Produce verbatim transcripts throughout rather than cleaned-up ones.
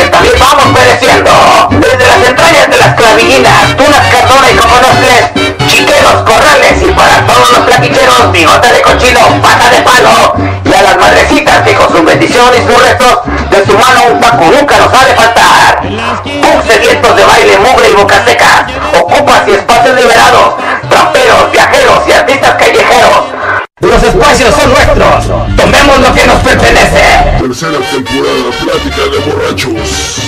que también vamos pereciendo. Desde las entrañas de las clavillinas, tunas, cardona y coconocles, chiqueros, corrales y para todos los plaquicheros, bigota de cochino, pata de palo. Y a las madrecitas que con su bendición y sus restos, de su mano un taco nunca nos ha de faltar. Pug sedientos de baile, mugre y boca seca, ocupas y espacios liberados, tramperos, viajeros y artistas callejeros. Los espacios son nuestros, tomemos lo que nos pertenece. Tercera temporada, Plática de Borrachos.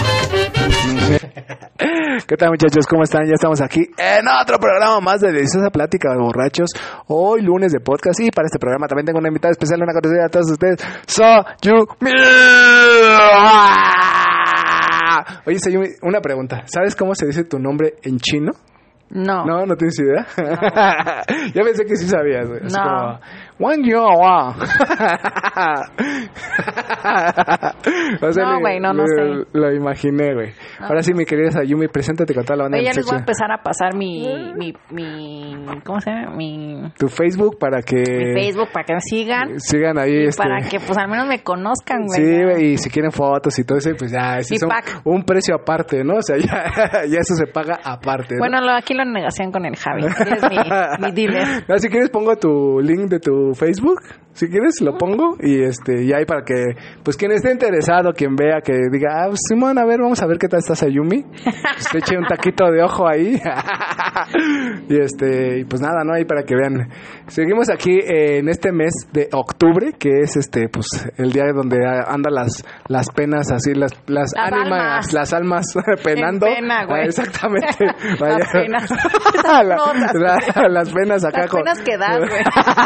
¿Qué tal, muchachos? ¿Cómo están? Ya estamos aquí en otro programa más de Deliciosa Plática de Borrachos. Hoy lunes de podcast, y para este programa también tengo una invitada especial, una conocida a todos ustedes, Sayumi. Oye, Sayumi, una pregunta. ¿Sabes cómo se dice tu nombre en chino? No. No, no tienes idea. No. Yo pensé que sí sabías, güey. Así no. como, Wang Yo Wa. O sea, no, güey, no, no lo, sé. Lo imaginé, güey. No. Ahora sí, mi querida Sayumi, preséntate con toda la banda. Oye, ya del les voy a sexo. empezar a pasar mi, mi, mi, ¿cómo se llama? Mi, Tu Facebook para que... mi Facebook para que me sigan. Sigan ahí, Y este... para que, pues, al menos me conozcan, güey. Sí, güey, y si quieren fotos y todo eso, pues ya, ese Y es un, pack. un precio aparte, ¿no? O sea, ya, ya eso se paga aparte, ¿no? Bueno, lo, aquí lo negocian con el Javi. Es mi, mi dealer. No, si quieres pongo tu link de tu Facebook, si quieres lo pongo y este y ahí para que pues quien esté interesado, quien vea, que diga, ah, pues, Simón, a ver, vamos a ver qué tal está Sayumi, pues te eche un taquito de ojo ahí. Y este y pues nada, no, ahí para que vean. Seguimos aquí eh, en este mes de octubre, que es este pues el día donde andan las las penas así, las las, Las ánimas, almas. las almas penando. En pena, güey. Ah, exactamente. Las penas. La- Notas, la- las penas acá Las con... penas que das, güey.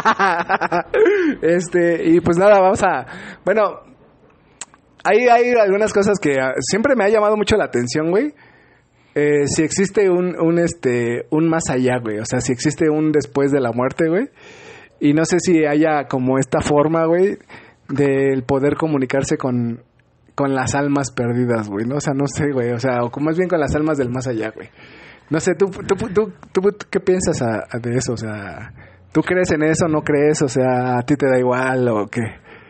Este, y pues nada, vamos a... Bueno, hay, hay algunas cosas que uh, siempre me ha llamado mucho la atención, güey. Eh, si existe un, un, este, un más allá, güey. O sea, si existe un después de la muerte, güey. Y no sé si haya como esta forma, güey, del poder comunicarse con, con las almas perdidas, güey, ¿no? O sea, no sé, güey. O sea, o como más bien con las almas del más allá, güey. No sé, ¿tú, tú, tú, tú, tú qué piensas a, a de eso? O sea, ¿tú crees en eso, no crees? O sea, ¿a ti te da igual o qué?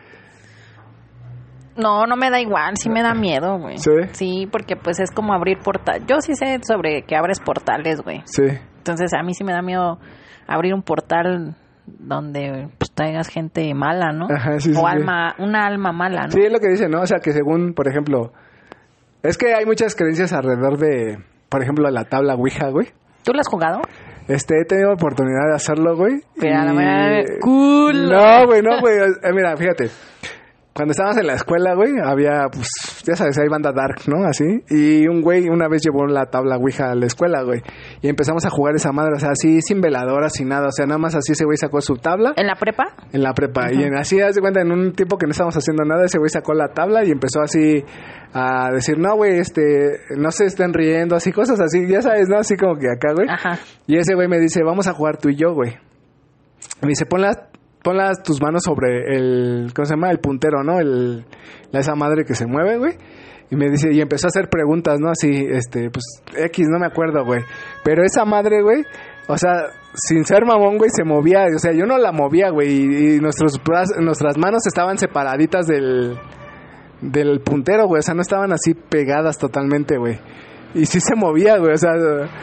No, no me da igual, sí me da miedo, güey. ¿Sí? Sí, porque pues es como abrir portales. Yo sí sé sobre que abres portales, güey. Sí. Entonces a mí sí me da miedo abrir un portal donde pues traigas gente mala, ¿no? Ajá, sí, sí, o sí. alma, una alma mala, ¿no? Sí, es lo que dicen, ¿no? O sea, que según, por ejemplo, es que hay muchas creencias alrededor de, por ejemplo, la tabla Ouija, güey. ¿Tú lo has jugado? Este, he tenido oportunidad de hacerlo, güey. Pero a la y- manera cool. No, güey, no, güey. Eh, mira, fíjate. Cuando estábamos en la escuela, güey, había, pues, ya sabes, hay banda dark, ¿no? Así. Y un güey una vez llevó la tabla Ouija a la escuela, güey. Y empezamos a jugar esa madre, o sea, así, sin veladora, sin nada. O sea, nada más así ese güey sacó su tabla. ¿En la prepa? En la prepa. Uh-huh. Y en, así, haz de cuenta, en un tiempo que no estábamos haciendo nada, ese güey sacó la tabla y empezó así a decir, no, güey, este, no se estén riendo, así, cosas así, ya sabes, ¿no? Así como que acá, güey. Ajá. Y ese güey me dice, vamos a jugar tú y yo, güey. Me dice, pon las, pon las tus manos sobre el, ¿cómo se llama? El puntero, ¿no? El, la, esa madre que se mueve, güey. Y me dice, y empezó a hacer preguntas, ¿no? Así, este, pues, X, no me acuerdo, güey. Pero esa madre, güey, o sea, sin ser mamón, güey, se movía. O sea, yo no la movía, güey. Y, y nuestros brazos, nuestras manos estaban separaditas del, del puntero, güey. O sea, no estaban así pegadas totalmente, güey. Y sí se movía, güey. O sea,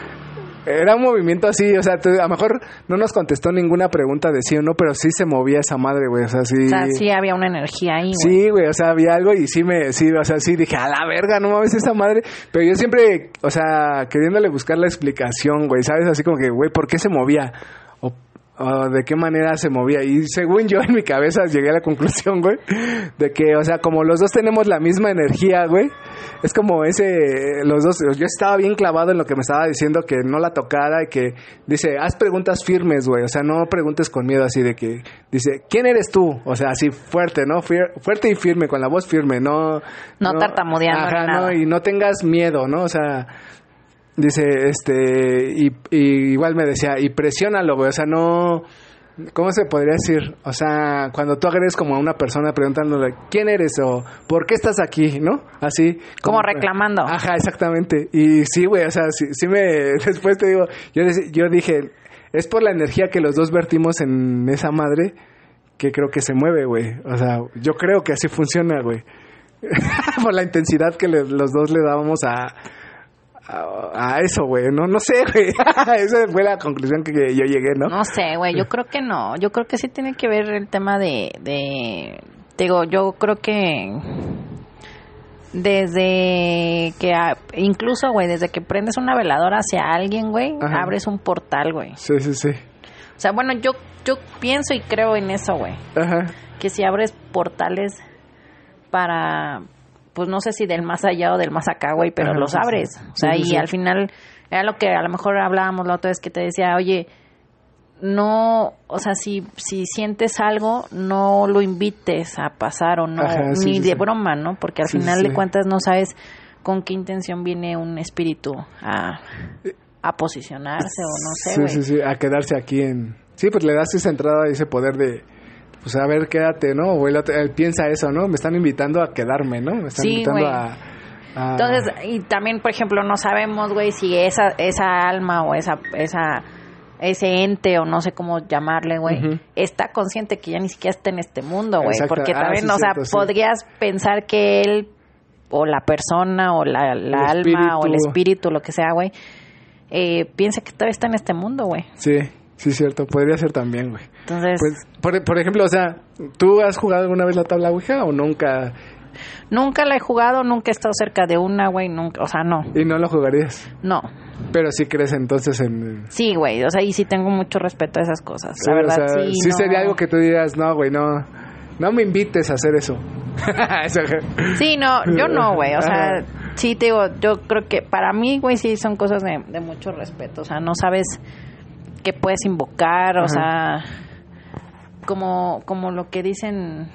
era un movimiento así. O sea, te, a lo mejor no nos contestó ninguna pregunta de sí o no, pero sí se movía esa madre, güey. O sea, sí. O sea, sí había una energía ahí, güey. Sí, güey, o sea, había algo y sí me, sí, o sea, sí dije, a la verga, no mames esa madre. Pero yo siempre, o sea, queriéndole buscar la explicación, güey, ¿sabes? Así como que, güey, ¿por qué se movía? O, o de qué manera se movía. Y según yo en mi cabeza llegué a la conclusión, güey, de que, o sea, como los dos tenemos la misma energía, güey, es como ese, los dos, yo estaba bien clavado en lo que me estaba diciendo, que no la tocara y que dice, haz preguntas firmes, güey, o sea, no preguntes con miedo, así de que, dice, ¿quién eres tú? O sea, así fuerte, ¿no? Fier, fuerte y firme, con la voz firme, no... No, no tartamudeando ajá, ni nada. no, y no tengas miedo, ¿no? O sea... Dice, este, y, y igual me decía, y presiónalo, güey, o sea, no, ¿cómo se podría decir? O sea, cuando tú agredes como a una persona preguntándole, ¿quién eres? O, ¿por qué estás aquí? ¿No? Así. Como, como reclamando. Ajá, exactamente. Y sí, güey, o sea, sí, sí me, después te digo, yo, yo dije, es por la energía que los dos vertimos en esa madre que creo que se mueve, güey. O sea, yo creo que así funciona, güey. Por la intensidad que le, los dos le dábamos a... A, a eso, güey. No, no sé, güey. Esa fue la conclusión que yo llegué, ¿no? No sé, güey. Yo creo que no. Yo creo que sí tiene que ver el tema de... de digo, yo creo que... Desde que... Incluso, güey, desde que prendes una veladora hacia alguien, güey, Ajá. abres un portal, güey. Sí, sí, sí. O sea, bueno, yo, yo pienso y creo en eso, güey. Ajá. Que si abres portales para... pues no sé si del más allá o del más acá, güey, pero Ajá, los sí, abres. sí. O sea, Sí, y sí, sí. al final era lo que a lo mejor hablábamos la otra vez que te decía, oye, no, o sea, si si sientes algo, no lo invites a pasar o no, Ajá, sí, ni sí, de sí. broma, ¿no? Porque al Sí, final sí. de cuentas no sabes con qué intención viene un espíritu a, a posicionarse o no sé, Sí, güey. sí, sí. A quedarse aquí en... Sí, pues le das esa entrada, ese poder de... Pues a ver, quédate, ¿no? O él, él piensa eso, ¿no? Me están invitando a quedarme, ¿no? Me están Sí, invitando güey. a, a... Entonces, y también, por ejemplo, no sabemos, güey, si esa esa alma o esa esa ese ente o no sé cómo llamarle, güey, Ujú. está consciente que ya ni siquiera está en este mundo, güey, Exacto. porque Ah, también, sí, o sea, cierto, sí. podrías pensar que él o la persona o la, la El alma o el espíritu. espíritu, lo que sea, güey, eh, piensa que todavía está en este mundo, güey. Sí, sí, cierto. Podría ser también, güey. Entonces, Pues, por, por ejemplo, o sea, ¿tú has jugado alguna vez la tabla Ouija o nunca? nunca la he jugado, nunca he estado cerca de una, güey, nunca, o sea, no, Y no lo jugarías. no. Pero sí crees entonces en... Sí, güey, o sea, y sí tengo mucho respeto a esas cosas, la Sí, verdad, o sea, sí. sí no. sería algo que tú digas, no, güey, no, no me invites a hacer eso. Eso. Sí, no, yo no, güey, o sea, Ajá. sí te digo, yo creo que para mí, güey, sí son cosas de, de mucho respeto, o sea, no sabes qué puedes invocar, o Ajá. sea, como, como lo que dicen,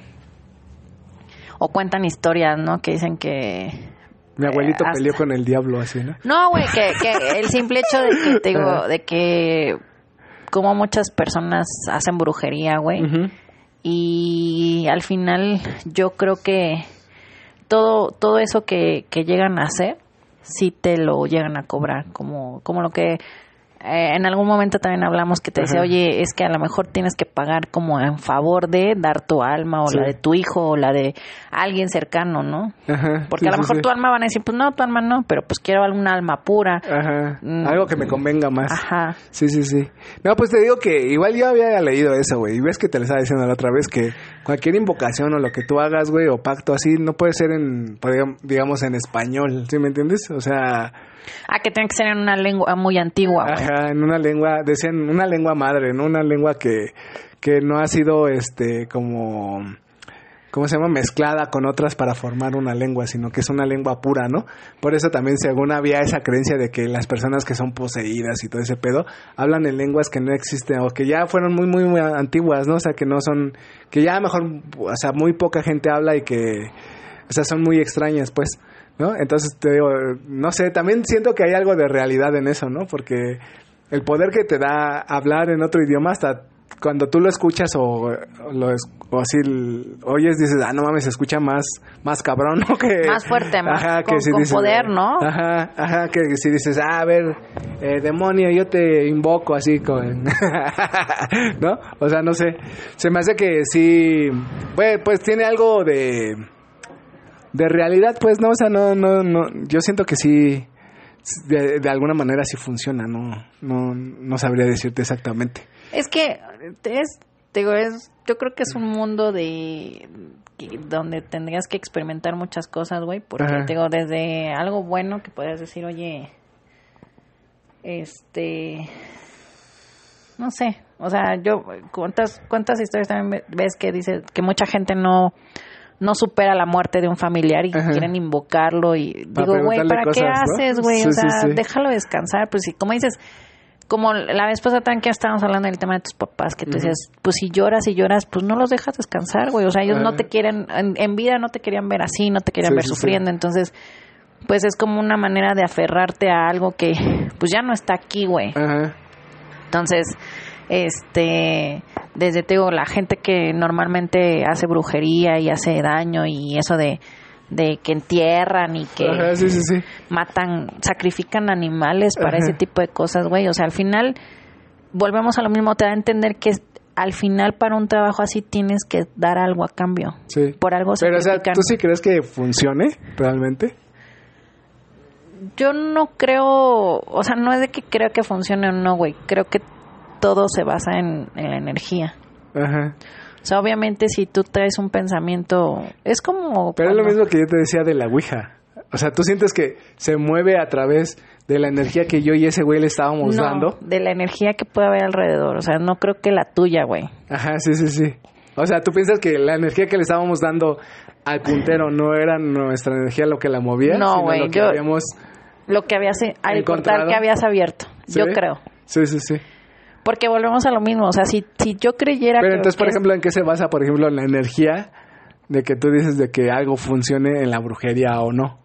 o cuentan historias, ¿no? Que dicen que... Mi abuelito Eh, hasta- peleó con el diablo así, ¿no? No, güey, que, que el simple hecho de que, te digo, Ajá. de que como muchas personas hacen brujería, güey, Ujú. y al final yo creo que todo todo eso que, que llegan a hacer sí te lo llegan a cobrar, como como lo que eh, en algún momento también hablamos que te decía, Ajá. oye, es que a lo mejor tienes que pagar como en favor de dar tu alma o Sí. la de tu hijo o la de alguien cercano, ¿no? Ajá. Porque sí, a lo sí, mejor sí. tu alma van a decir, pues no, tu alma no, pero pues quiero alguna alma pura. Ajá. Mm. Algo que me convenga más. Ajá. Sí, sí, sí. No, pues te digo que igual yo había leído eso, güey. Y ves que te lo estaba diciendo la otra vez que cualquier invocación o lo que tú hagas, güey, o pacto así, no puede ser en, podríamos- digamos, en español. ¿Sí me entiendes? O sea, Ah, que tiene que ser en una lengua muy antigua, güey. ajá, en una lengua, decían una lengua madre, ¿no? Una lengua que, que no ha sido, este, como... ¿Cómo se llama? Mezclada con otras para formar una lengua, sino que es una lengua pura, ¿no? Por eso también, según había esa creencia de que las personas que son poseídas y todo ese pedo, hablan en lenguas que no existen o que ya fueron muy, muy, muy antiguas, ¿no? O sea, que no son, que ya mejor, o sea, muy poca gente habla y que, o sea, son muy extrañas, pues, ¿no? Entonces, te digo, no sé, también siento que hay algo de realidad en eso, ¿no? Porque el poder que te da hablar en otro idioma hasta cuando tú lo escuchas o, o lo es- o así l- oyes dices, ah, no mames, se escucha más más cabrón, ¿no? Que, Más fuerte, más con- si con poder, ¿no? Ajá, ajá, que si dices, ah, a ver, eh, demonio, yo te invoco así con... ¿no? O sea, no sé, se me hace que sí, pues, pues tiene algo de... de realidad, pues, ¿no? O sea, no, no, no, yo siento que sí... De, de alguna manera sí funciona, no, no, no sabría decirte exactamente. Es que es, digo, es, yo creo que es un mundo de que- donde tendrías que experimentar muchas cosas, güey, porque Ajá. te digo, desde algo bueno que podrías decir, oye, este, no sé, o sea, yo cuántas cuántas historias también ve- ves que dice que mucha gente no no supera la muerte de un familiar y Ajá. quieren invocarlo y Para digo, güey, preguntarle ¿para qué cosas, ¿no? haces, güey? Sí, o sí, sea, sí. déjalo descansar, pues sí, como dices, como la vez pasada también que estábamos hablando del tema de tus papás, que tú Ujú. decías, pues si lloras y lloras, pues no los dejas descansar, güey. O sea, ellos Ajá. no te quieren, en, en vida no te querían ver así, no te querían Sí, ver sí, sufriendo. sí. Entonces, pues es como una manera de aferrarte a algo que, pues ya no está aquí, güey. Ajá. Entonces, este, desde, te digo, la gente que normalmente hace brujería y hace daño y eso de, de que entierran y que Ajá, sí, sí, sí. matan, sacrifican animales para Ajá. ese tipo de cosas, güey. O sea, al final volvemos a lo mismo, te da a entender que es- al final para un trabajo así tienes que dar algo a cambio. Sí. Por algo Pero, o sea, sacrifican. ¿tú sí crees que funcione realmente? Yo no creo, o sea, no es de que creo que funcione o no, güey. Creo que todo se basa en, en la energía. Ajá. O sea, obviamente si tú traes un pensamiento, es como... Pero cuando... es lo mismo que yo te decía de la Ouija. O sea, ¿tú sientes que se mueve a través de la energía que yo y ese güey le estábamos no, dando? de la energía que puede haber alrededor. O sea, no creo que la tuya, güey. Ajá, sí, sí, sí. O sea, ¿tú piensas que la energía que le estábamos dando al puntero no era nuestra energía lo que la movía? No, sino güey, lo que yo- habíamos... Lo que habías... Al Encontrado. portal que habías abierto. ¿Sí? Yo creo. Sí, sí, sí. Porque volvemos a lo mismo. O sea, si, si yo creyera Pero que... entonces, por que es- ejemplo, ¿en qué se basa, por ejemplo, la energía de que tú dices de que algo funcione en la brujería o no?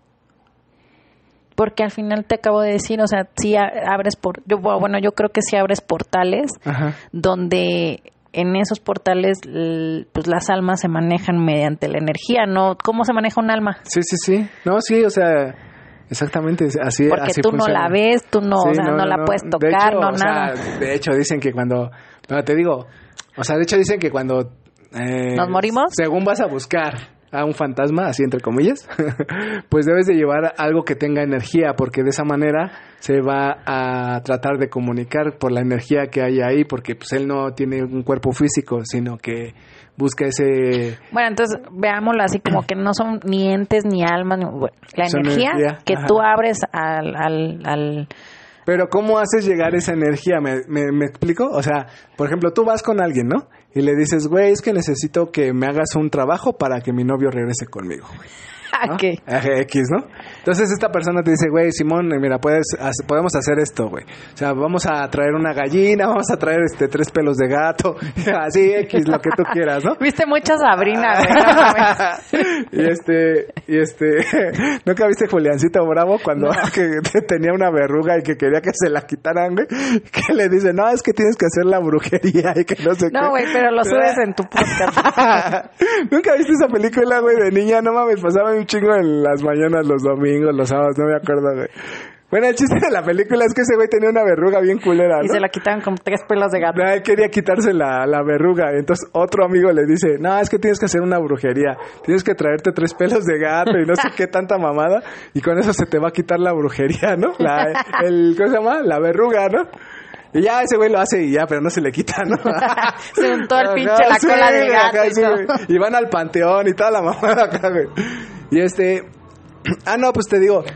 Porque al final te acabo de decir, o sea, si a- abres por... Yo, bueno, yo creo que si abres portales Ajá. donde en esos portales l- pues las almas se manejan mediante la energía, ¿no? ¿Cómo se maneja un alma? Sí, sí, sí. No, sí, o sea, exactamente, así Porque así tú funciona. no la ves, tú no, Sí, o sea, no, la puedes De tocar, hecho, no o sea, nada. de hecho, dicen que cuando... No, te digo, o sea, de hecho dicen que cuando... eh, ¿Nos morimos? Según vas a buscar a un fantasma, así entre comillas, pues debes de llevar algo que tenga energía, porque de esa manera se va a tratar de comunicar por la energía que hay ahí, porque pues él no tiene un cuerpo físico, sino que busca ese... Bueno, entonces veámoslo así como que no son ni entes ni almas, ni- bueno, la Son energía, energía, que ajá. tú abres al, al, al... Pero ¿cómo haces llegar esa energía? ¿Me, me, me explico? O sea, por ejemplo, tú vas con alguien, ¿no? Y le dices, güey, es que necesito que me hagas un trabajo para que mi novio regrese conmigo. ¿no? ¿Qué? Ajá, X, ¿no? Entonces esta persona te dice, güey, Simón, eh, mira, puedes, hace- podemos hacer esto, güey. O sea, vamos a traer una gallina, vamos a traer este tres pelos de gato, así X, lo que tú quieras, ¿no? Viste mucha Sabrina, güey. no mames. y este, y este, ¿nunca viste Juliancito Bravo cuando que te- tenía una verruga y que quería que se la quitaran, güey? Que le dice, no, es que tienes que hacer la brujería y que no sé qué. No, güey, pero lo subes en tu podcast. ¿Nunca viste esa película, güey, de niña? No mames, pasaba un chingo en las mañanas, los domingos, los sábados, no me acuerdo, güey. Bueno, el chiste de la película es que ese güey tenía una verruga bien culera, ¿no? Y se la quitaban con tres pelos de gato. No, él quería quitarse la, la verruga. Entonces otro amigo le dice, no, es que tienes que hacer una brujería. Tienes que traerte tres pelos de gato y no sé qué tanta mamada. Y con eso se te va a quitar la brujería, ¿no? La, el, ¿cómo se llama? La verruga, ¿no? Y ya ese güey lo hace y ya, pero no se le quita, ¿no? Se untó el Ajá, pinche la sí, cola de gato ajá, y sí, todo. güey. Y van al panteón y toda la mamada acá, güey. Y este... Ah, no, pues te digo...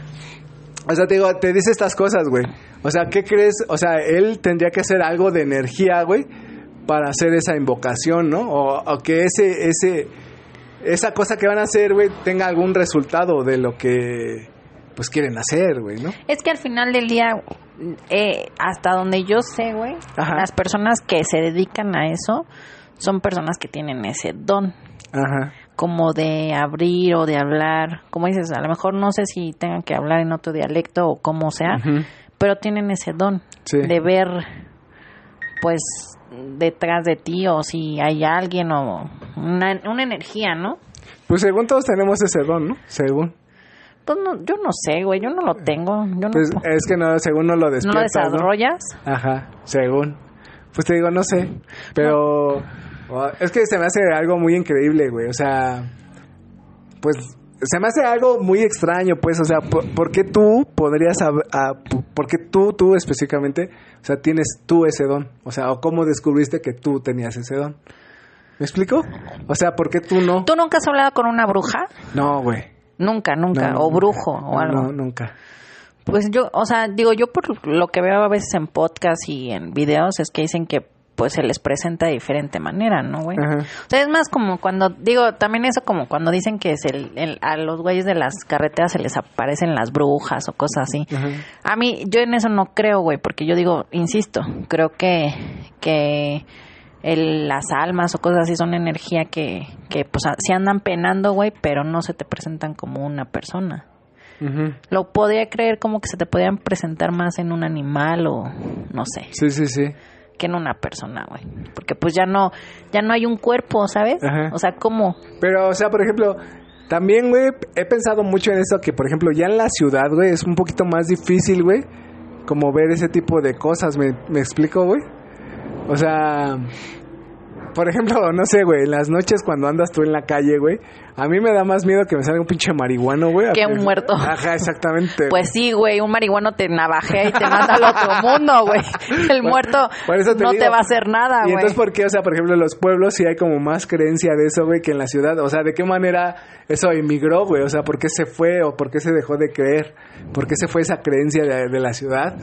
O sea, te digo, te dice estas cosas, güey. O sea, ¿qué crees? O sea, él tendría que hacer algo de energía, güey, para hacer esa invocación, ¿no? O, o que ese, ese, esa cosa que van a hacer, güey, tenga algún resultado de lo que, pues, quieren hacer, güey, ¿no? Es que al final del día, eh, hasta donde yo sé, güey, Ajá. las personas que se dedican a eso son personas que tienen ese don. Ajá. Como de abrir o de hablar, como dices, a lo mejor no sé si tengan que hablar en otro dialecto o como sea, Ujú. pero tienen ese don Sí. de ver, pues, detrás de ti o si hay alguien o una, una energía, ¿no? Pues según todos tenemos ese don, ¿no? Según. Pues no, yo no sé, güey, yo no lo tengo, yo no, Pues es que no, según no lo ¿no lo despiertas, ¿no? desarrollas. Ajá, según. Pues te digo, no sé. Pero o- es que se me hace algo muy increíble, güey. O sea, pues se me hace algo muy extraño, pues. O sea, ¿por, por qué tú podrías... hab- a- ¿Por qué tú, tú específicamente, o sea, tienes tú ese don? O sea, ¿o cómo descubriste que tú tenías ese don? ¿Me explico? O sea, ¿por qué tú no? ¿Tú nunca has hablado con una bruja? No, güey. Nunca, nunca. No, o nunca. brujo o No, algo. No, nunca. Pues yo, o sea, digo, yo por lo que veo a veces en podcast y en videos es que dicen que pues se les presenta de diferente manera, ¿no, güey? Ajá. O sea, es más como cuando, digo, también eso como cuando dicen que es el, el- a los güeyes de las carreteras se les aparecen las brujas o cosas así. Ajá. A mí, yo en eso no creo, güey, porque yo digo, insisto, creo que, que el, las almas o cosas así son energía que, que pues a- sí andan penando, güey, pero no se te presentan como una persona. Ujú. Lo podría creer como que se te podían presentar más en un animal o no sé, Sí, sí, sí. que en una persona, güey. Porque pues ya no ya no hay un cuerpo, ¿sabes? Ajá. O sea, ¿cómo? Pero, o sea, por ejemplo, también, güey, he pensado mucho en eso, que, por ejemplo, ya en la ciudad, güey, es un poquito más difícil, güey, como ver ese tipo de cosas, ¿me, me explico, güey? O sea, por ejemplo, no sé, güey, en las noches cuando andas tú en la calle, güey, a mí me da más miedo que me salga un pinche marihuano, güey. Que un muerto. Ajá, exactamente. Pues sí, güey, un marihuano te navajea y te manda al otro mundo, güey. El muerto por eso te no digo. te va a hacer nada, Y güey. entonces, ¿por qué? O sea, por ejemplo, en los pueblos sí hay como más creencia de eso, güey, que en la ciudad. O sea, ¿de qué manera eso emigró, güey? O sea, ¿por qué se fue o por qué se dejó de creer? ¿Por qué se fue esa creencia de, de la ciudad?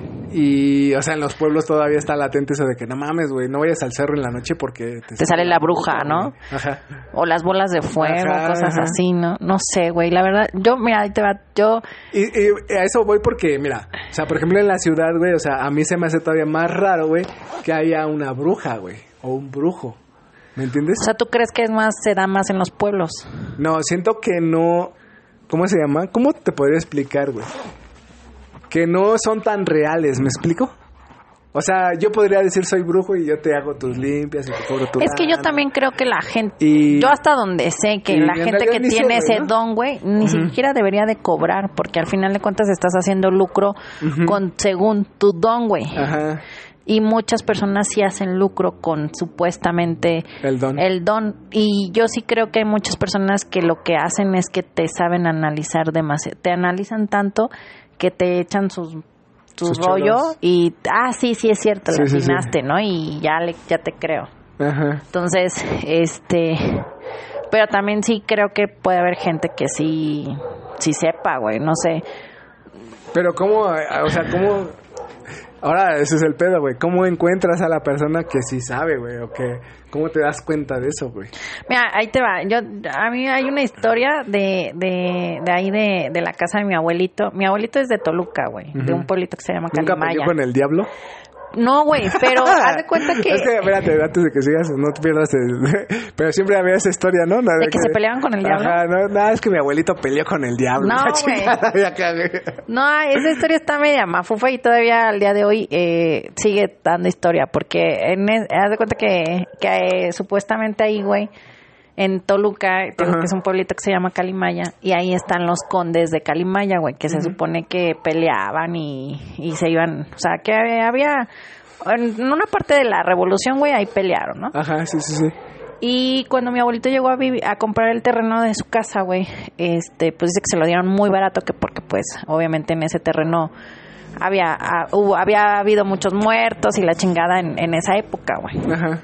Y, o sea, en los pueblos todavía está latente eso de que no mames, güey, no vayas al cerro en la noche porque te, te sale la bruja, ¿no? Ajá. O las bolas de fuego, Ajá, cosas ajá. así, ¿no? No sé, güey, la verdad, yo, mira, ahí te va, yo... Y, y a eso voy porque, mira, o sea, por ejemplo, en la ciudad, güey, o sea, a mí se me hace todavía más raro, güey, que haya una bruja, güey, o un brujo. ¿Me entiendes? O sea, ¿tú crees que es más, se da más en los pueblos? No, siento que no... ¿Cómo se llama? ¿Cómo te podría explicar, güey? Que no son tan reales, ¿me explico? O sea, yo podría decir soy brujo y yo te hago tus limpias y te cobro tu Es que yo lana. también creo que la gente, Y- yo hasta donde sé que y la en gente realidad que ni tiene sirve, ese ¿no? don, güey, ni siquiera debería de cobrar, porque al final de cuentas estás haciendo lucro con según tu don, güey. Ajá, Y muchas personas sí hacen lucro con supuestamente el don. el don. Y yo sí creo que hay muchas personas que lo que hacen es que te saben analizar demasiado. Te analizan tanto que te echan sus tu Sus rollo choros. y ah sí sí es cierto, Sí, le sí, sí. atinaste, ¿no? Y ya le ya te creo. Ajá. Entonces, este, pero también sí creo que puede haber gente que sí sí sepa, güey, no sé. Pero cómo, o sea, cómo... Ahora, ese es el pedo, güey. ¿Cómo encuentras a la persona que sí sabe, güey? O que... ¿Cómo te das cuenta de eso, güey? Mira, ahí te va. Yo, a mí hay una historia de, de, de ahí de, de la casa de mi abuelito. Mi abuelito es de Toluca, güey, de un pueblito que se llama ¿Nunca Calimaya. peleó con el diablo? No, güey, pero haz de cuenta que... Es que, espérate, antes de que sigas, no te pierdas el... Pero siempre había esa historia, ¿no? La ¿De que se peleaban con el diablo? Ajá, no, nada, es que mi abuelito peleó con el diablo. No, La güey. chingada, ya cagué. No, esa historia está media mafufa y todavía al día de hoy eh, sigue dando historia, porque en es- haz de cuenta que, que eh, supuestamente ahí, güey, en Toluca, tengo Ajá. que es un pueblito que se llama Calimaya, y ahí están los condes de Calimaya, güey, que se supone que peleaban y, y se iban, o sea, que había, en una parte de la revolución, güey, ahí pelearon, ¿no? Ajá, sí, sí, sí. Y cuando mi abuelito llegó a vivir, a comprar el terreno de su casa, güey, este, pues dice que se lo dieron muy barato, que porque pues obviamente en ese terreno había ah, hubo, había habido muchos muertos y la chingada en, en esa época, güey. Ajá.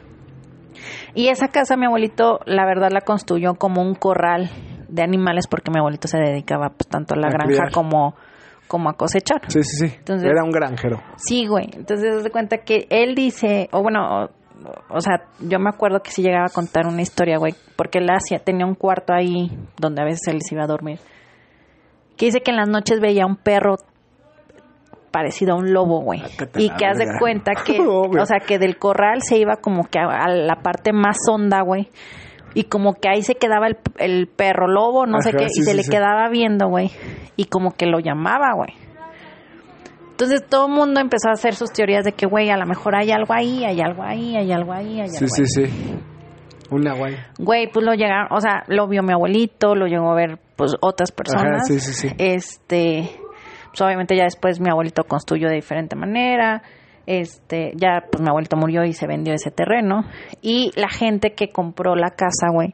Y esa casa mi abuelito, la verdad, la construyó como un corral de animales porque mi abuelito se dedicaba pues tanto a la A granja criar. como, como a cosechar. Sí, sí, sí. Entonces- Era un granjero. Sí, güey. Entonces, haz de cuenta que él dice, o bueno, o, o sea, yo me acuerdo que sí llegaba a contar una historia, güey, porque él hacía, tenía un cuarto ahí donde a veces él se iba a dormir, que dice que en las noches veía un perro parecido a un lobo, güey. Sácate Y la que haz de verga. cuenta que, Obvio. o sea, que del corral se iba como que a, a la parte más honda, güey. Y como que ahí se quedaba el, el perro lobo, no sé Ajá, qué, sí, y se sí, le sí. quedaba viendo, güey. Y como que lo llamaba, güey. Entonces todo el mundo empezó a hacer sus teorías de que, güey, a lo mejor hay algo ahí, hay algo ahí, hay algo ahí, hay Sí, algo sí, ahí. sí. Una guay. Güey, pues lo llegaron, o sea, lo vio mi abuelito, lo llegó a ver, pues, otras personas. Ajá, sí, sí, sí. Este, pues obviamente ya después mi abuelito construyó de diferente manera. Este, ya, pues mi abuelito murió y se vendió ese terreno. Y la gente que compró la casa, güey,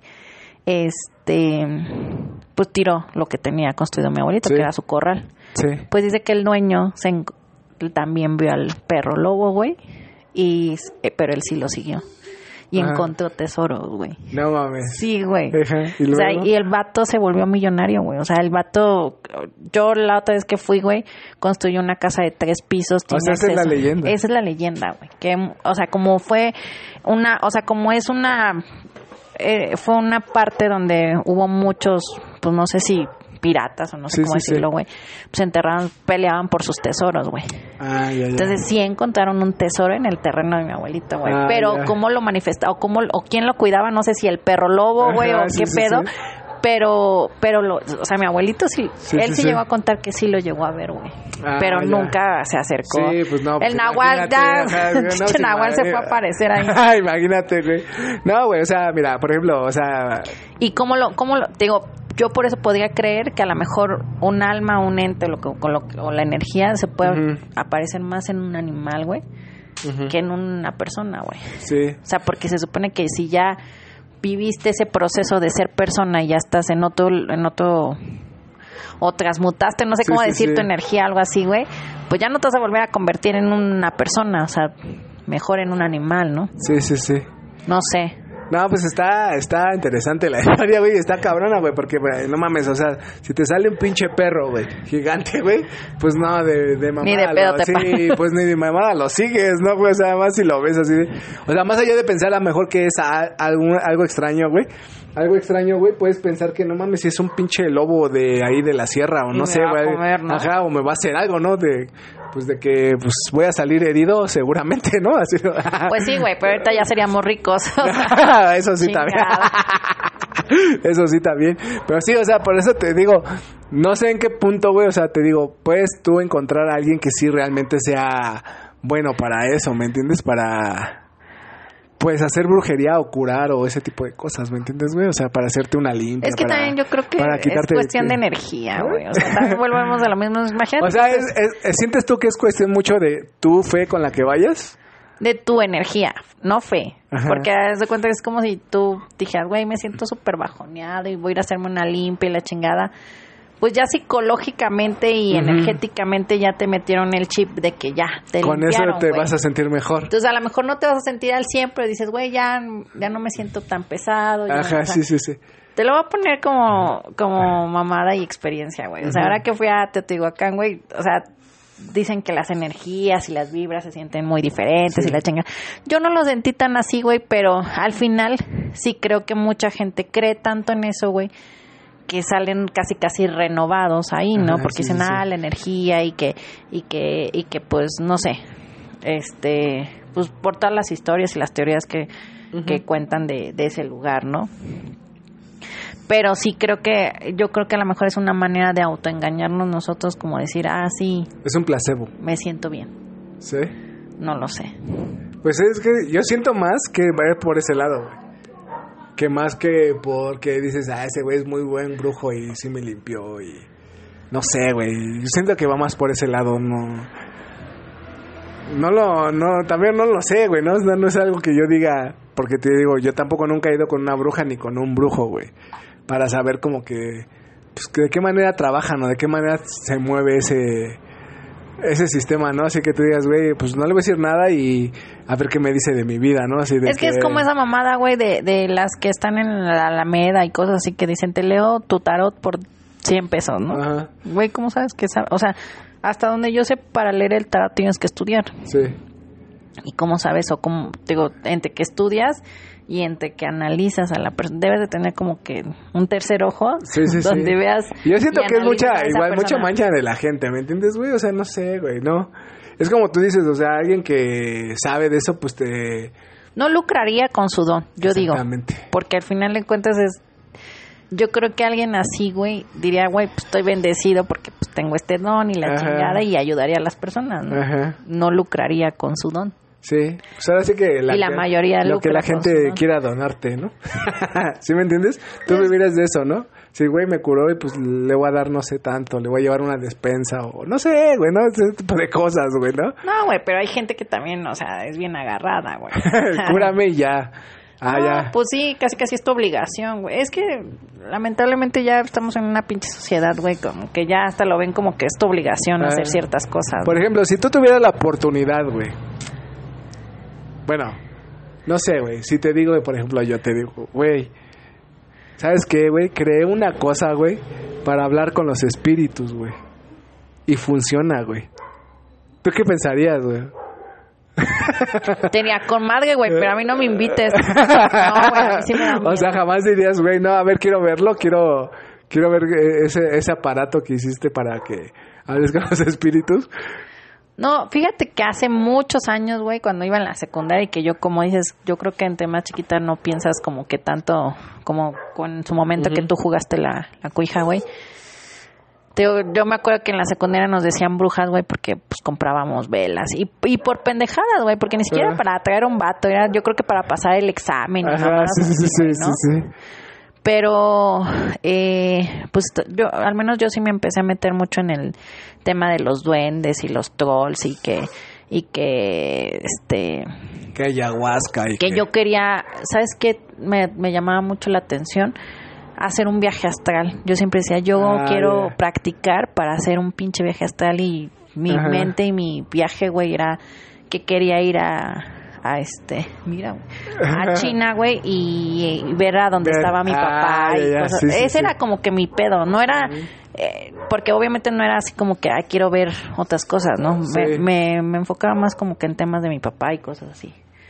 este, pues tiró lo que tenía construido mi abuelito, Sí. que era su corral. Sí. Pues dice que el dueño se en- también vio al perro lobo, güey, y eh, pero él sí lo siguió. Y Ajá. encontró tesoros, güey. No mames. Sí, güey. Ajá. ¿Y O sea, luego? y el vato se volvió millonario, güey. O sea, el vato, yo la otra vez que fui, güey, construyó una casa de tres pisos. O sea, tenía esa es la acceso- leyenda. Esa es la leyenda, güey. Que, o sea, como fue una, o sea, como es una, eh, fue una parte donde hubo muchos, pues no sé si piratas o no sé Sí, cómo sí, sí. decirlo, güey. Se enterraron, peleaban por sus tesoros, güey. Ah, ya, ya. Entonces sí encontraron un tesoro en el terreno de mi abuelito, güey. Ah, Pero ya. cómo lo manifestaba, o cómo, o quién lo cuidaba, no sé si el perro lobo, güey, Ajá, o sí, qué sí, pedo. sí. Pero, pero, lo, o sea, mi abuelito sí, Sí, él sí, sí, sí. llegó a contar que sí lo llegó a ver, güey. Ah, pero ya. nunca se acercó. Sí, pues no. pues el Nahual ya, imagínate, ajá, no, pinche sí, Nahual se madre. fue a aparecer ahí. Ay, imagínate, güey. No, güey, o sea, mira, por ejemplo, o sea, Y cómo lo, cómo lo, digo, yo por eso podría creer que a lo mejor un alma, un ente, lo que, con lo, que- o la energía se puede Ujú. aparecer más en un animal, güey, uh-huh. que en una persona, güey. Sí. O sea, porque se supone que si ya viviste ese proceso de ser persona y ya estás en otro, en otro, o transmutaste, no sé sí, cómo sí, decir sí. tu energía, algo así, güey, pues ya no te vas a volver a convertir en una persona, o sea, mejor en un animal, ¿no? Sí, sí, sí. No sé. No, pues está está interesante la historia, güey. Está cabrona, güey, porque, güey, no mames, o sea, si te sale un pinche perro, güey, gigante, güey, pues no, de, de mamada. Ni de pedo lo, te sí, pa- pues ni de mamada lo sigues, ¿no, güey? O sea, además si lo ves así. De, o sea, más allá de pensar a lo mejor que es a, algún, algo extraño, güey. Algo extraño, güey, puedes pensar que no mames, si es un pinche lobo de ahí de la sierra o Y no me sé, va a güey. comer, ¿no? Ajá, o me va a hacer algo, ¿no? De pues de que pues voy a salir herido seguramente, ¿no? Así. Pues sí, güey, pero ahorita ya seríamos ricos. Eso sí también. Chingada. Eso sí también. Pero sí, o sea, por eso te digo, no sé en qué punto, güey, o sea, te digo, puedes tú encontrar a alguien que sí realmente sea bueno para eso, ¿me entiendes? Para pues hacer brujería o curar o ese tipo de cosas, ¿me entiendes, güey? O sea, para hacerte una limpia. Es que para, también yo creo que para es quitarte cuestión que- de energía, güey. O sea, también volvemos a lo mismo. Imagínate O sea, es, es- es- ¿sientes tú que es cuestión mucho de tu fe con la que vayas? de tu energía, no fe. Ajá. Porque haz de cuenta que es como si tú dijeras, güey, me siento súper bajoneado y voy a ir a hacerme una limpia y la chingada. Pues ya psicológicamente y Ujú. energéticamente ya te metieron el chip de que ya te Con eso limpiaron, te güey. vas a sentir mejor. Entonces a lo mejor no te vas a sentir al cien, pero dices, güey, ya, ya no me siento tan pesado. Ya, Ajá, o sea, sí, sí, sí. te lo voy a poner como, como mamada y experiencia, güey. O sea, Ujú. ahora que fui a Teotihuacán, güey, o sea, dicen que las energías y las vibras se sienten muy diferentes Sí. y la chinga. Yo no lo sentí tan así, güey, pero al final sí creo que mucha gente cree tanto en eso, güey, que salen casi casi renovados ahí, ¿no? Ajá, Porque sí, dicen, sí, sí. ah, la energía y que, y que, y que pues, no sé, este, pues por todas las historias y las teorías que, Ujú. que cuentan de, de ese lugar, ¿no? Pero sí creo que, yo creo que a lo mejor es una manera de autoengañarnos nosotros, como decir, ah, sí, Es un placebo, me siento bien. ¿sí? No lo sé. Pues es que yo siento más que va por ese lado, güey. Que más que porque dices, ah, ese güey es muy buen brujo y sí me limpió y... No sé, güey. Yo siento que va más por ese lado, no... No lo... No, también no lo sé, güey, ¿no? No, no es algo que yo diga... Porque te digo, yo tampoco nunca he ido con una bruja ni con un brujo, güey. Para saber como que... Pues que de qué manera trabajan o de qué manera se mueve ese... Ese sistema, ¿no? Así que tú digas, güey, pues no le voy a decir nada y a ver qué me dice de mi vida, ¿no? Así de Es que es como esa mamada, güey, de, de las que están en la Alameda y cosas así que dicen, te leo tu tarot por cien pesos, ¿no? Ajá, Güey, ¿cómo sabes que sabe? O sea, hasta donde yo sé, para leer el tarot tienes que estudiar. sí. ¿Y cómo sabes? O como, digo, entre que estudias y entre que analizas a la persona, debes de tener como que un tercer ojo Sí, sí, donde sí. veas. Yo siento y que es mucha, analizas a esa igual, mucha persona. mancha de la gente, ¿me entiendes, güey? O sea, no sé, güey, ¿no? Es como tú dices, o sea, alguien que sabe de eso, pues te... No lucraría con su don, yo digo. Exactamente. Porque al final de cuentas es. Yo creo que alguien así, güey, diría, güey, pues estoy bendecido porque pues tengo este don y la Ajá. chingada y ayudaría a las personas, ¿no? Ajá. No lucraría con su don. Sí. Pues ahora sí que... Y la que- mayoría Lo que lucra la con gente su don. quiera donarte, ¿no? ¿Sí me entiendes? Tú vivirás de eso, ¿no? Si, güey, me curó y pues le voy a dar no sé tanto, le voy a llevar una despensa o no sé, güey, ¿no? Ese tipo de cosas, güey, ¿no? No, güey, pero hay gente que también, o sea, es bien agarrada, güey. Cúrame y ya. Ah, No, ya. pues sí, casi casi es tu obligación, güey. Es que lamentablemente ya estamos en una pinche sociedad, güey, como que ya hasta lo ven como que es tu obligación Ah. hacer ciertas cosas. Por ejemplo, si tú tuvieras la oportunidad, güey. Bueno, no sé, güey. Si te digo, por ejemplo, yo te digo, güey, ¿sabes qué, güey? Creé una cosa, güey, para hablar con los espíritus, güey. Y funciona, güey. ¿Tú qué pensarías, güey? Tenía con madre, güey, pero a mí no me invites. No, güey, a mí sí me da miedo. O sea, jamás dirías, güey, no, a ver, quiero verlo, quiero quiero ver eh, ese, ese aparato que hiciste para que hables con los espíritus. No, fíjate que hace muchos años, güey, cuando iba en la secundaria y que yo, como dices, yo creo que entre más chiquita no piensas como que tanto, como con su momento Ujú. que tú jugaste la, la cuija, güey. Te digo, yo me acuerdo que en la secundaria nos decían brujas, güey, porque pues comprábamos velas. Y, y por pendejadas, güey, porque ni siquiera Ajá. para atraer a un vato, era yo creo que para pasar el examen. y Ajá, mamadas sí, sí, así, sí, güey, sí, ¿no? sí, sí. Pero, eh, pues yo, al menos yo sí me empecé a meter mucho en el tema de los duendes y los trolls y que, y que, este... Que ayahuasca y que, que yo quería, ¿sabes qué? Me, me llamaba mucho la atención hacer un viaje astral. Yo siempre decía, yo ah, quiero yeah. practicar para hacer un pinche viaje astral y mi Ajá. mente y mi viaje, güey, era que quería ir a... a este, mira, güey, a China, güey, y, y ver a dónde estaba mi papá. Ah, y ya, cosas. Sí, sí, Ese sí. era como que mi pedo, no era, eh, porque obviamente no era así como que, ah, quiero ver otras cosas, ¿no? Sí. Me, me, me enfocaba más como que en temas de mi papá y cosas así.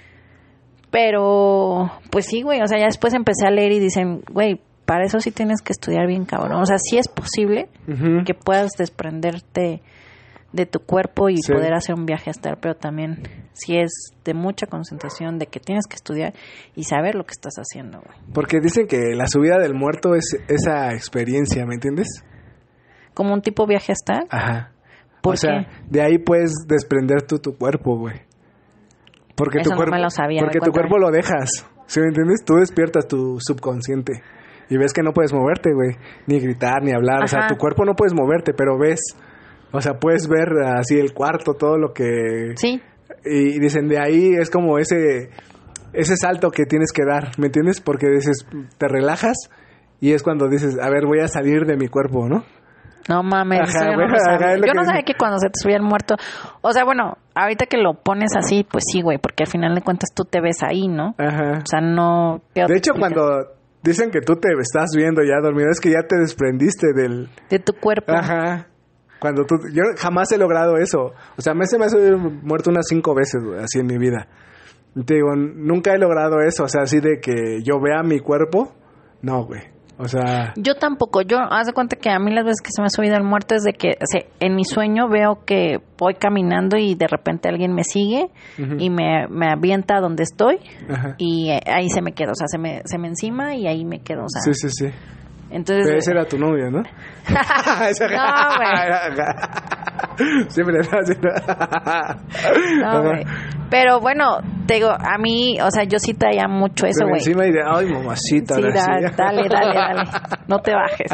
Pero, pues sí, güey, o sea, ya después empecé a leer y dicen, güey, para eso sí tienes que estudiar bien, cabrón. O sea, sí es posible uh-huh. que puedas desprenderte de tu cuerpo y sí. poder hacer un viaje astral, pero también sí es de mucha concentración, de que tienes que estudiar y saber lo que estás haciendo, güey. Porque dicen que la subida del muerto es esa experiencia, ¿me entiendes? ¿Como un tipo viaje astral? Ajá. ¿Por o sea, qué? De ahí puedes desprender tú tu cuerpo, güey. Porque Eso tu cuerpo, no me lo sabía. porque tu cuerpo lo dejas, ¿sí me entiendes? Tú despiertas tu subconsciente y ves que no puedes moverte, güey, ni gritar, ni hablar. Ajá. O sea, tu cuerpo no puedes moverte, pero ves... O sea, puedes ver así el cuarto, todo lo que... Sí. Y dicen, de ahí es como ese ese salto que tienes que dar, ¿me entiendes? Porque dices, te relajas y es cuando dices, a ver, voy a salir de mi cuerpo, ¿no? No mames, ajá, yo bueno, no, sabía. ajá, Yo no sabía que cuando se te subía el muerto... O sea, bueno, ahorita que lo pones así, pues sí, güey, porque al final de cuentas tú te ves ahí, ¿no? Ajá. O sea, no... De hecho, cuando dicen que tú te estás viendo ya dormido, es que ya te desprendiste del... De tu cuerpo. Ajá. Cuando tú, yo jamás he logrado eso. O sea, me se me ha subido muerto unas cinco veces, güey, así en mi vida. Te digo, nunca he logrado eso. O sea, así de que yo vea mi cuerpo. No, güey. O sea... Yo tampoco. Yo, haz de cuenta que a mí las veces que se me ha subido el muerto es de que, o sea, en mi sueño veo que voy caminando y de repente alguien me sigue uh-huh. y me, me avienta a donde estoy. Uh-huh. Y eh, ahí se me queda. O sea, se me, se me encima y ahí me quedo. O sea, sí, sí, sí. Entonces, pero ese era tu novio, ¿no? No, güey. Siempre era así. No, güey. Pero bueno, te digo, a mí, o sea, yo sí traía mucho eso, güey. Encima y de, ay, mamacita. Sí, da, dale, dale, dale. No te bajes.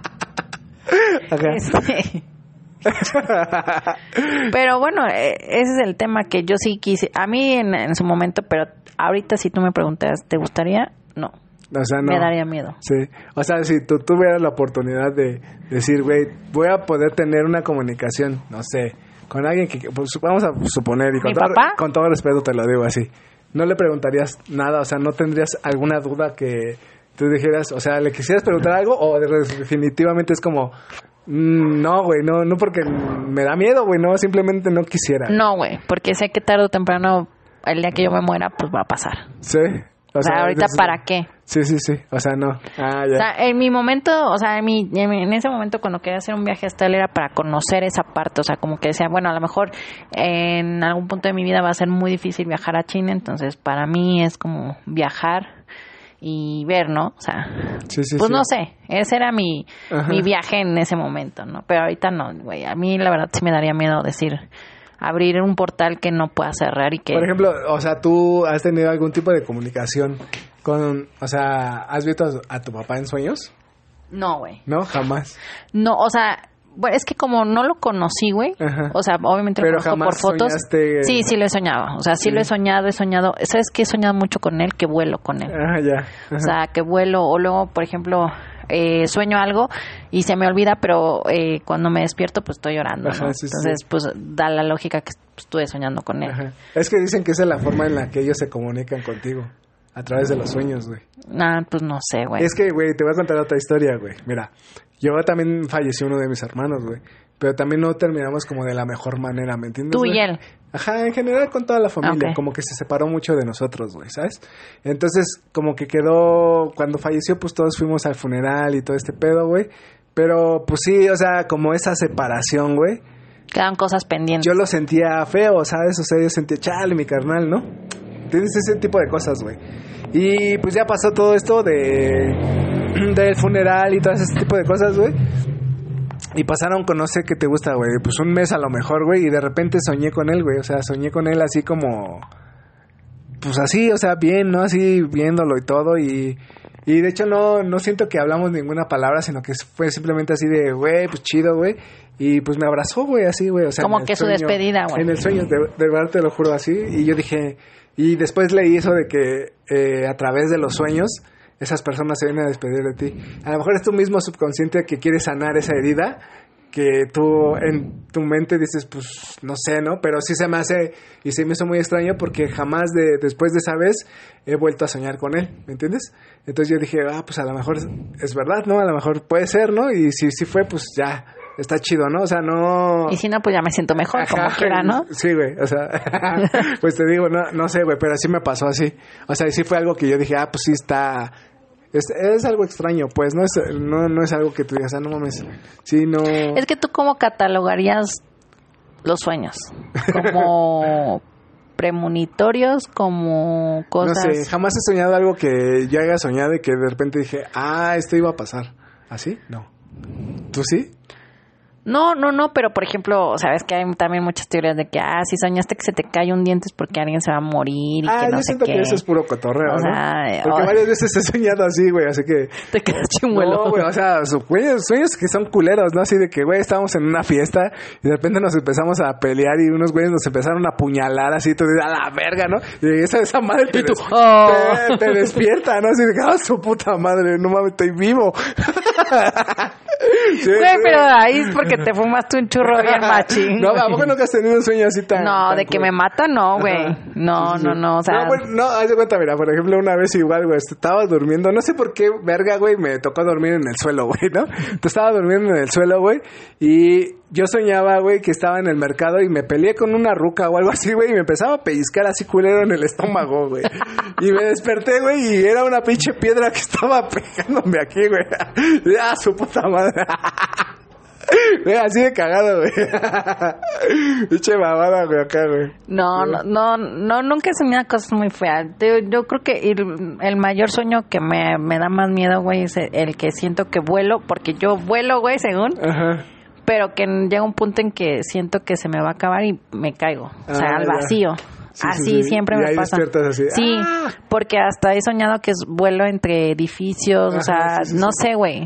Este... Pero bueno, ese es el tema que yo sí quise. A mí en, en su momento, pero ahorita si tú me preguntas, ¿te gustaría? No. O sea, no. Me daría miedo. Sí. O sea, si tú tuvieras la oportunidad de decir, güey, voy a poder tener una comunicación, no sé, con alguien que, pues, vamos a suponer, y con, ¿Mi todo, papá? con todo respeto te lo digo así, no le preguntarías nada, o sea, no tendrías alguna duda que tú dijeras, o sea, le quisieras preguntar algo o definitivamente es como, mmm, no, güey, no, no porque me da miedo, güey, no, simplemente no quisiera. No, güey, porque sé que tarde o temprano, el día que yo me muera, pues va a pasar. Sí. O, o sea, sea, ahorita, ¿para qué? Sí, sí, sí. O sea, no. Ah, ya. O sea, en mi momento, o sea, en, mi, en ese momento cuando quería hacer un viaje astral era para conocer esa parte. O sea, como que decía, bueno, a lo mejor en algún punto de mi vida va a ser muy difícil viajar a China. Entonces, para mí es como viajar y ver, ¿no? O sea, sí, sí, pues sí. no sé. Ese era mi, mi viaje en ese momento, ¿no? Pero ahorita no, güey. A mí, la verdad, sí me daría miedo decir... abrir un portal que no pueda cerrar y que... Por ejemplo, o sea, ¿tú has tenido algún tipo de comunicación con... O sea, ¿has visto a, a tu papá en sueños? No, güey. ¿No? Jamás. No, o sea... Bueno, es que como no lo conocí, güey. O sea, obviamente lo pero conozco por fotos. Soñaste... Sí, sí lo he soñado. O sea, sí, sí lo he soñado, he soñado... ¿Sabes qué? He soñado mucho con él, que vuelo con él. Ah, ya. Ajá. O sea, que vuelo... O luego, por ejemplo... Eh, sueño algo y se me olvida, pero eh, cuando me despierto pues estoy llorando, ¿no? Ajá, sí, entonces sí. pues da la lógica que estuve soñando con él. Ajá. Es que dicen que esa es la forma en la que ellos se comunican contigo, a través de los sueños, güey. Ah, pues no sé, güey. Es que, güey, te voy a contar otra historia, güey. Mira, yo también falleció uno de mis hermanos, güey, pero también no terminamos como de la mejor manera, ¿me entiendes? Tú y güey? él. Ajá, en general con toda la familia, Okay. como que se separó mucho de nosotros, güey, ¿sabes? Entonces, como que quedó, cuando falleció, pues todos fuimos al funeral y todo este pedo, güey. Pero, pues sí, o sea, como esa separación, güey. Quedan cosas pendientes. Yo lo sentía feo, ¿sabes? O sea, yo sentía, chale, mi carnal, ¿no? Tienes ese tipo de cosas, güey. Y pues ya pasó todo esto de del funeral y todo ese tipo de cosas, güey. Y pasaron con no sé qué te gusta, güey. Pues un mes a lo mejor, güey. Y de repente soñé con él, güey. O sea, soñé con él así como... Pues así, o sea, bien, ¿no? Así viéndolo y todo. Y, Y de hecho no, no siento que hablamos ninguna palabra, sino que fue simplemente así de, güey, pues chido, güey. Y pues me abrazó, güey, así, güey. O sea, como que sueño, su despedida, güey. En el sueño, de, de verdad te lo juro así. Y yo dije, y después leí eso de que eh, a través de los sueños, esas personas se vienen a despedir de ti. A lo mejor es tu mismo subconsciente que quiere sanar esa herida, que tú en tu mente dices, pues, no sé, ¿no? Pero sí se me hace, y se me hizo muy extraño porque jamás de, después de esa vez he vuelto a soñar con él, ¿me entiendes? Entonces yo dije, ah, pues a lo mejor es, es verdad, ¿no? A lo mejor puede ser, ¿no? Y si sí fue, pues ya, está chido, ¿no? O sea, no... Y si no, pues ya me siento mejor, Ajá, como quiera, ¿no? Sí, güey, o sea, pues te digo, no, no sé, güey, pero sí me pasó así. O sea, sí fue algo que yo dije, ah, pues sí está... Es, es algo extraño, pues, no es, no, no es algo que tú digas, ah, no mames, sí, no... Es que tú, ¿cómo catalogarías los sueños? ¿Como premonitorios? ¿Como cosas...? No sé, jamás he soñado algo que yo haya soñado y que de repente dije, ah, esto iba a pasar. ¿Así? No. ¿Tú sí? No, no, no, pero por ejemplo, sabes que hay también muchas teorías de que, ah, si soñaste que se te cae un diente es porque alguien se va a morir y ah, que no yo sé siento qué. que eso es puro cotorreo, o ¿no? sea, Porque oh, varias veces he soñado así, güey, así que... te quedas chimuelo. No, güey, o sea, sueños, sueños que son culeros, ¿no? Así de que, güey, estábamos en una fiesta y de repente nos empezamos a pelear y unos güeyes nos empezaron a apuñalar así, tú dices, a la verga, ¿no? Y esa, esa madre te, Y tú, des- oh. te, te despierta, ¿no? Así de que, ah, su puta madre, no mames, estoy vivo. Sí, Güey, sí. pero ahí es porque te fumaste un churro bien machín. No, güey. ¿a poco nunca has tenido un sueño así tan... No, tan de que cool? me mata, no, güey. Ajá. No, Sí, sí, no, sí. no, o sea... No, bueno, no, haz de cuenta, mira, por ejemplo, una vez igual, güey, estaba durmiendo, no sé por qué, verga, güey, me tocó dormir en el suelo, güey, ¿no? Entonces estaba durmiendo en el suelo, güey, y yo soñaba, güey, que estaba en el mercado y me peleé con una ruca o algo así, güey, y me empezaba a pellizcar así culero en el estómago, güey. Y me desperté, güey, y era una pinche piedra que estaba pegándome aquí, güey. Y, ah, su puta madre. Güey, así de cagado, güey. Pinche babada, güey, acá, güey. No, no, no, no, nunca he soñado cosas muy feas. Te- Yo creo que el, el mayor sueño que me, me da más miedo, güey, es el, el que siento que vuelo, porque yo vuelo, güey, según, Ajá. pero que llega un punto en que siento que se me va a acabar y me caigo, o sea, Ah, al ya. vacío. Sí, así sí, sí. siempre Y me ahí pasa. despiertas así. Sí, ¡Ah! porque hasta he soñado que es vuelo entre edificios, Ajá, o sea, sí, sí, no sí. sé, güey,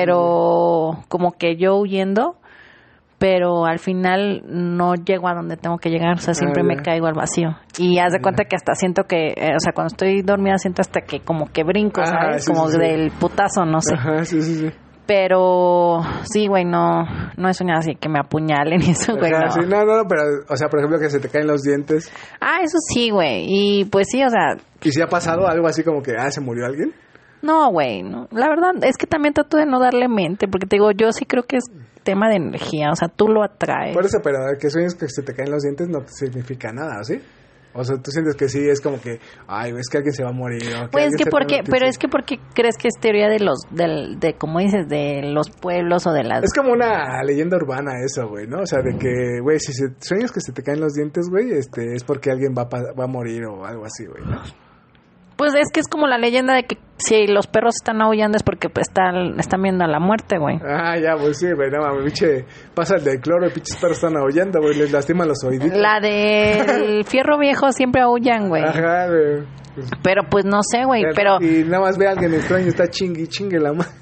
pero como que yo huyendo, pero al final no llego a donde tengo que llegar, o sea, siempre Ah, me ya. caigo al vacío. Y haz de cuenta que hasta siento que, eh, o sea, cuando estoy dormida siento hasta que como que brinco, Ajá, ¿sabes? sí, como sí, sí. del putazo, no sé. Ajá, sí, sí, sí. Pero sí, güey, no, no he soñado así que me apuñalen y eso, güey, Ajá, no. sí, no, no, no, pero, o sea, por ejemplo, que se te caen los dientes. Ah, eso sí, güey. Y pues sí, o sea, ¿Y si ha pasado algo así como que, ah, se murió alguien? no, güey, no. La verdad es que también trato de no darle mente, porque te digo, yo sí creo que es tema de energía, o sea, tú lo atraes. Por eso, pero que sueños que se te caen los dientes no significa nada, ¿sí? O sea, tú sientes que sí, es como que, ay, es que alguien se va a morir. O que Pues es alguien que se porque, pone pero triste. es que porque crees que es teoría de los, del, de, como dices, de los pueblos o de las... Es como una leyenda urbana eso, güey, ¿no? O sea, de que, güey, si se, sueñas que se te caen los dientes, güey, este, es porque alguien va a, pa- va a morir o algo así, güey, ¿no? Pues es que es como la leyenda de que si los perros están aullando es porque pues, están, están viendo a la muerte, güey. Ah, ya, pues sí, güey, no mames, pinche, pasa el del cloro y pinches perros están aullando, güey, les lastiman los oíditos. La del fierro viejo siempre aullan, güey. Ajá, güey. Pero pues no sé, güey, pero... Y nada más ve a alguien extraño, está chingue, chingue la madre.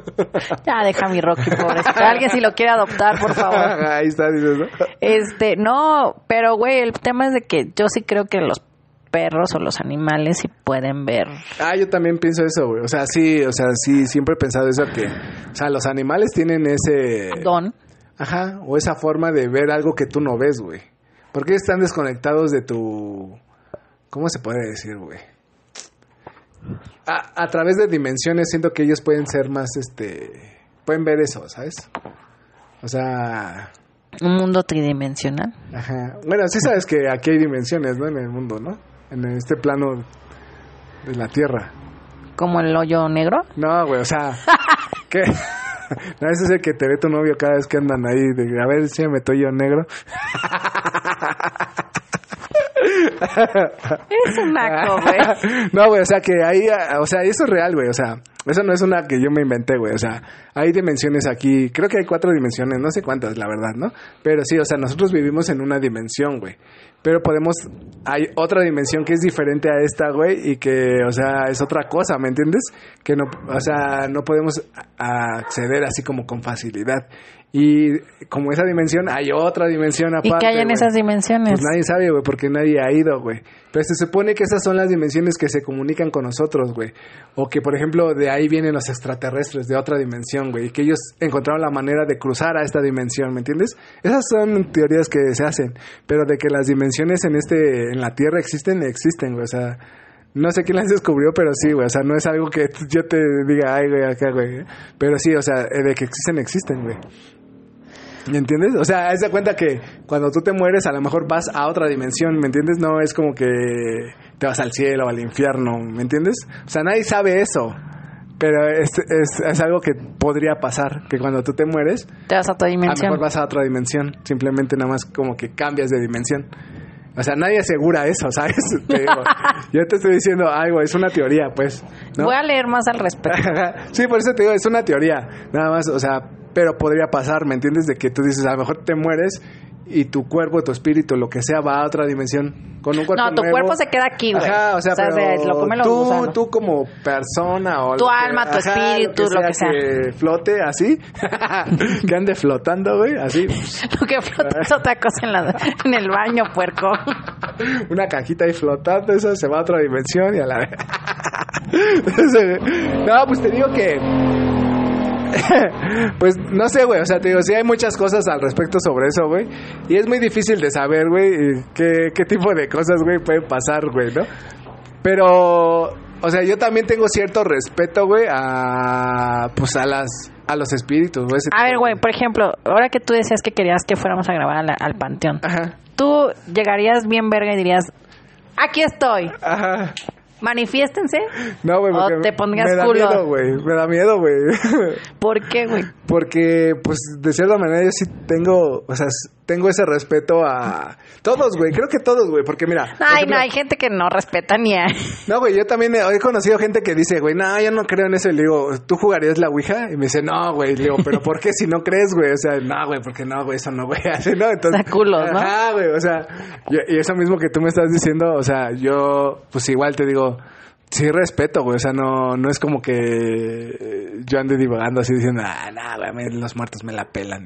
Ya deja mi Rocky, pobrecito. Alguien si lo quiere adoptar, por favor. Ahí está, dices, ¿no? Este, no, pero güey, el tema es de que yo sí creo que los perros o los animales sí pueden ver. Ah, yo también pienso eso, güey. O sea, sí, o sea, sí, siempre he pensado eso que, o sea, los animales tienen ese... Don. Ajá, o esa forma de ver algo que tú no ves, güey. Porque están desconectados de tu... ¿Cómo se puede decir, güey? A, a través de dimensiones siento que ellos pueden ser más, este... Pueden ver eso, ¿sabes? O sea... Un mundo tridimensional. Ajá. Bueno, sí sabes que aquí hay dimensiones, ¿no? En el mundo, ¿no? En este plano de la Tierra. Como el hoyo negro. No, güey, o sea... ¿Qué? No, ese es el que te ve tu novio cada vez que andan ahí. De, a ver, si me meto yo negro. Es un naco, güey. No, güey, o sea que ahí, o sea, eso es real, güey, o sea, Eso no es una que yo me inventé, güey. O sea, hay dimensiones aquí. Creo que hay cuatro dimensiones. No sé cuántas, la verdad, ¿no? Pero sí, o sea, nosotros vivimos en una dimensión, güey. Pero podemos... Hay otra dimensión que es diferente a esta, güey. Y que, o sea, es otra cosa, ¿me entiendes? Que no... O sea, no podemos acceder así como con facilidad. Y como esa dimensión, hay otra dimensión aparte. ¿Y qué hay en güey. esas dimensiones? Pues nadie sabe, güey, porque nadie ha ido, güey. Pero se supone que esas son las dimensiones que se comunican con nosotros, güey. O que, por ejemplo, de ahí vienen los extraterrestres de otra dimensión, güey. Y que ellos encontraron la manera de cruzar a esta dimensión, ¿me entiendes? Esas son teorías que se hacen. Pero de que las dimensiones en este en la Tierra existen, existen, güey. O sea... No sé quién las descubrió, pero sí, güey. O sea, no es algo que yo te diga, ay, güey, acá, güey. Pero sí, o sea, de que existen, existen, güey. ¿Me entiendes? O sea, haz de cuenta que cuando tú te mueres, a lo mejor vas a otra dimensión, ¿me entiendes? No es como que te vas al cielo o al infierno, ¿me entiendes? O sea, nadie sabe eso. Pero es, es, es algo que podría pasar, que cuando tú te mueres... Te vas a otra dimensión. A lo mejor vas a otra dimensión. Simplemente nada más como que cambias de dimensión. O sea, nadie asegura eso, ¿sabes? Te digo, yo te estoy diciendo, ay, güey, es una teoría, pues, ¿no? Voy a leer más al respecto. Sí, por eso te digo, es una teoría, nada más, o sea, pero podría pasar, ¿me entiendes? De que tú dices, a lo mejor te mueres y tu cuerpo, tu espíritu, lo que sea, va a otra dimensión. Con un cuerpo No, tu nuevo. cuerpo se queda aquí, güey. Ajá, o sea, o sea pero se lo come los tú, gusanos. tú como persona o... Tu lo alma, que, tu ajá, espíritu, lo que sea, lo que sea. que flote así, que ande flotando, güey, así. Lo que flota es otra cosa en, la, en el baño, puerco. Una cajita ahí flotando, eso se va a otra dimensión y a la vez. No, pues te digo que... Pues no sé, güey, o sea, te digo, sí hay muchas cosas al respecto sobre eso, güey. Y es muy difícil de saber, güey, qué, qué tipo de cosas, güey, pueden pasar, güey, ¿no? Pero, o sea, yo también tengo cierto respeto, güey, a, pues a las, a los espíritus, güey. A ver, güey, por ejemplo, ahora que tú decías que querías que fuéramos a grabar al, al panteón. Ajá. Tú llegarías bien verga y dirías, aquí estoy. Ajá. Manifiéstense. No, güey, porque o te pongas me da culo. miedo, güey. Me da miedo, güey. ¿Por qué, güey? Porque, pues, de cierta manera yo sí tengo, o sea, tengo ese respeto a todos, güey. Creo que todos, güey. Porque, mira... Ay, ejemplo, no, hay gente que no respeta ni a... No, güey, yo también he, he conocido gente que dice, güey, no, yo no creo en eso. Y le digo, ¿tú jugarías la Ouija? Y me dice, no, güey. Le digo, ¿pero por qué si no crees, güey? O sea, no, güey, porque no, güey, eso no, güey. Así, ¿no? Entonces... Da culos, ¿no? Ajá, güey, o sea... Yo, y eso mismo que tú me estás diciendo, o sea, yo, pues igual te digo... Sí, respeto, güey. O sea, no, no es como que yo ande divagando así diciendo, ah, no, güey, a mí los muertos me la pelan.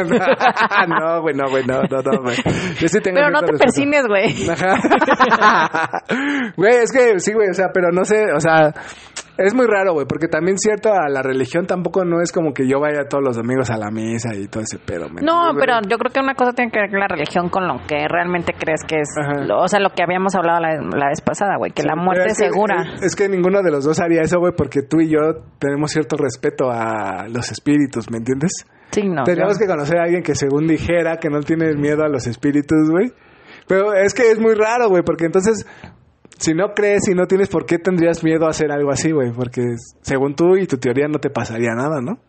No, güey, no, güey, no, no, no, güey. Yo sí tengo Pero no te respeto. persines, güey. Ajá. Güey, es que sí, güey, o sea, pero no sé, o sea, es muy raro, güey, porque también cierto a la religión tampoco no es como que yo vaya todos los domingos a la misa y todo ese pedo. ¿Me No, entiendes, pero güey? yo creo que una cosa tiene que ver con la religión con lo que realmente crees que es, lo, o sea, lo que habíamos hablado la, la vez pasada, güey, que Sí, la muerte pero es segura. Es, es que ninguno de los dos haría eso, güey, porque tú y yo tenemos cierto respeto a los espíritus, ¿me entiendes? Sí, no. Tenemos yo- que conocer a alguien que según dijera que no tiene miedo a los espíritus, güey. Pero es que es muy raro, güey, porque entonces, si no crees y no tienes por qué tendrías miedo a hacer algo así, güey, porque según tú y tu teoría no te pasaría nada, ¿no?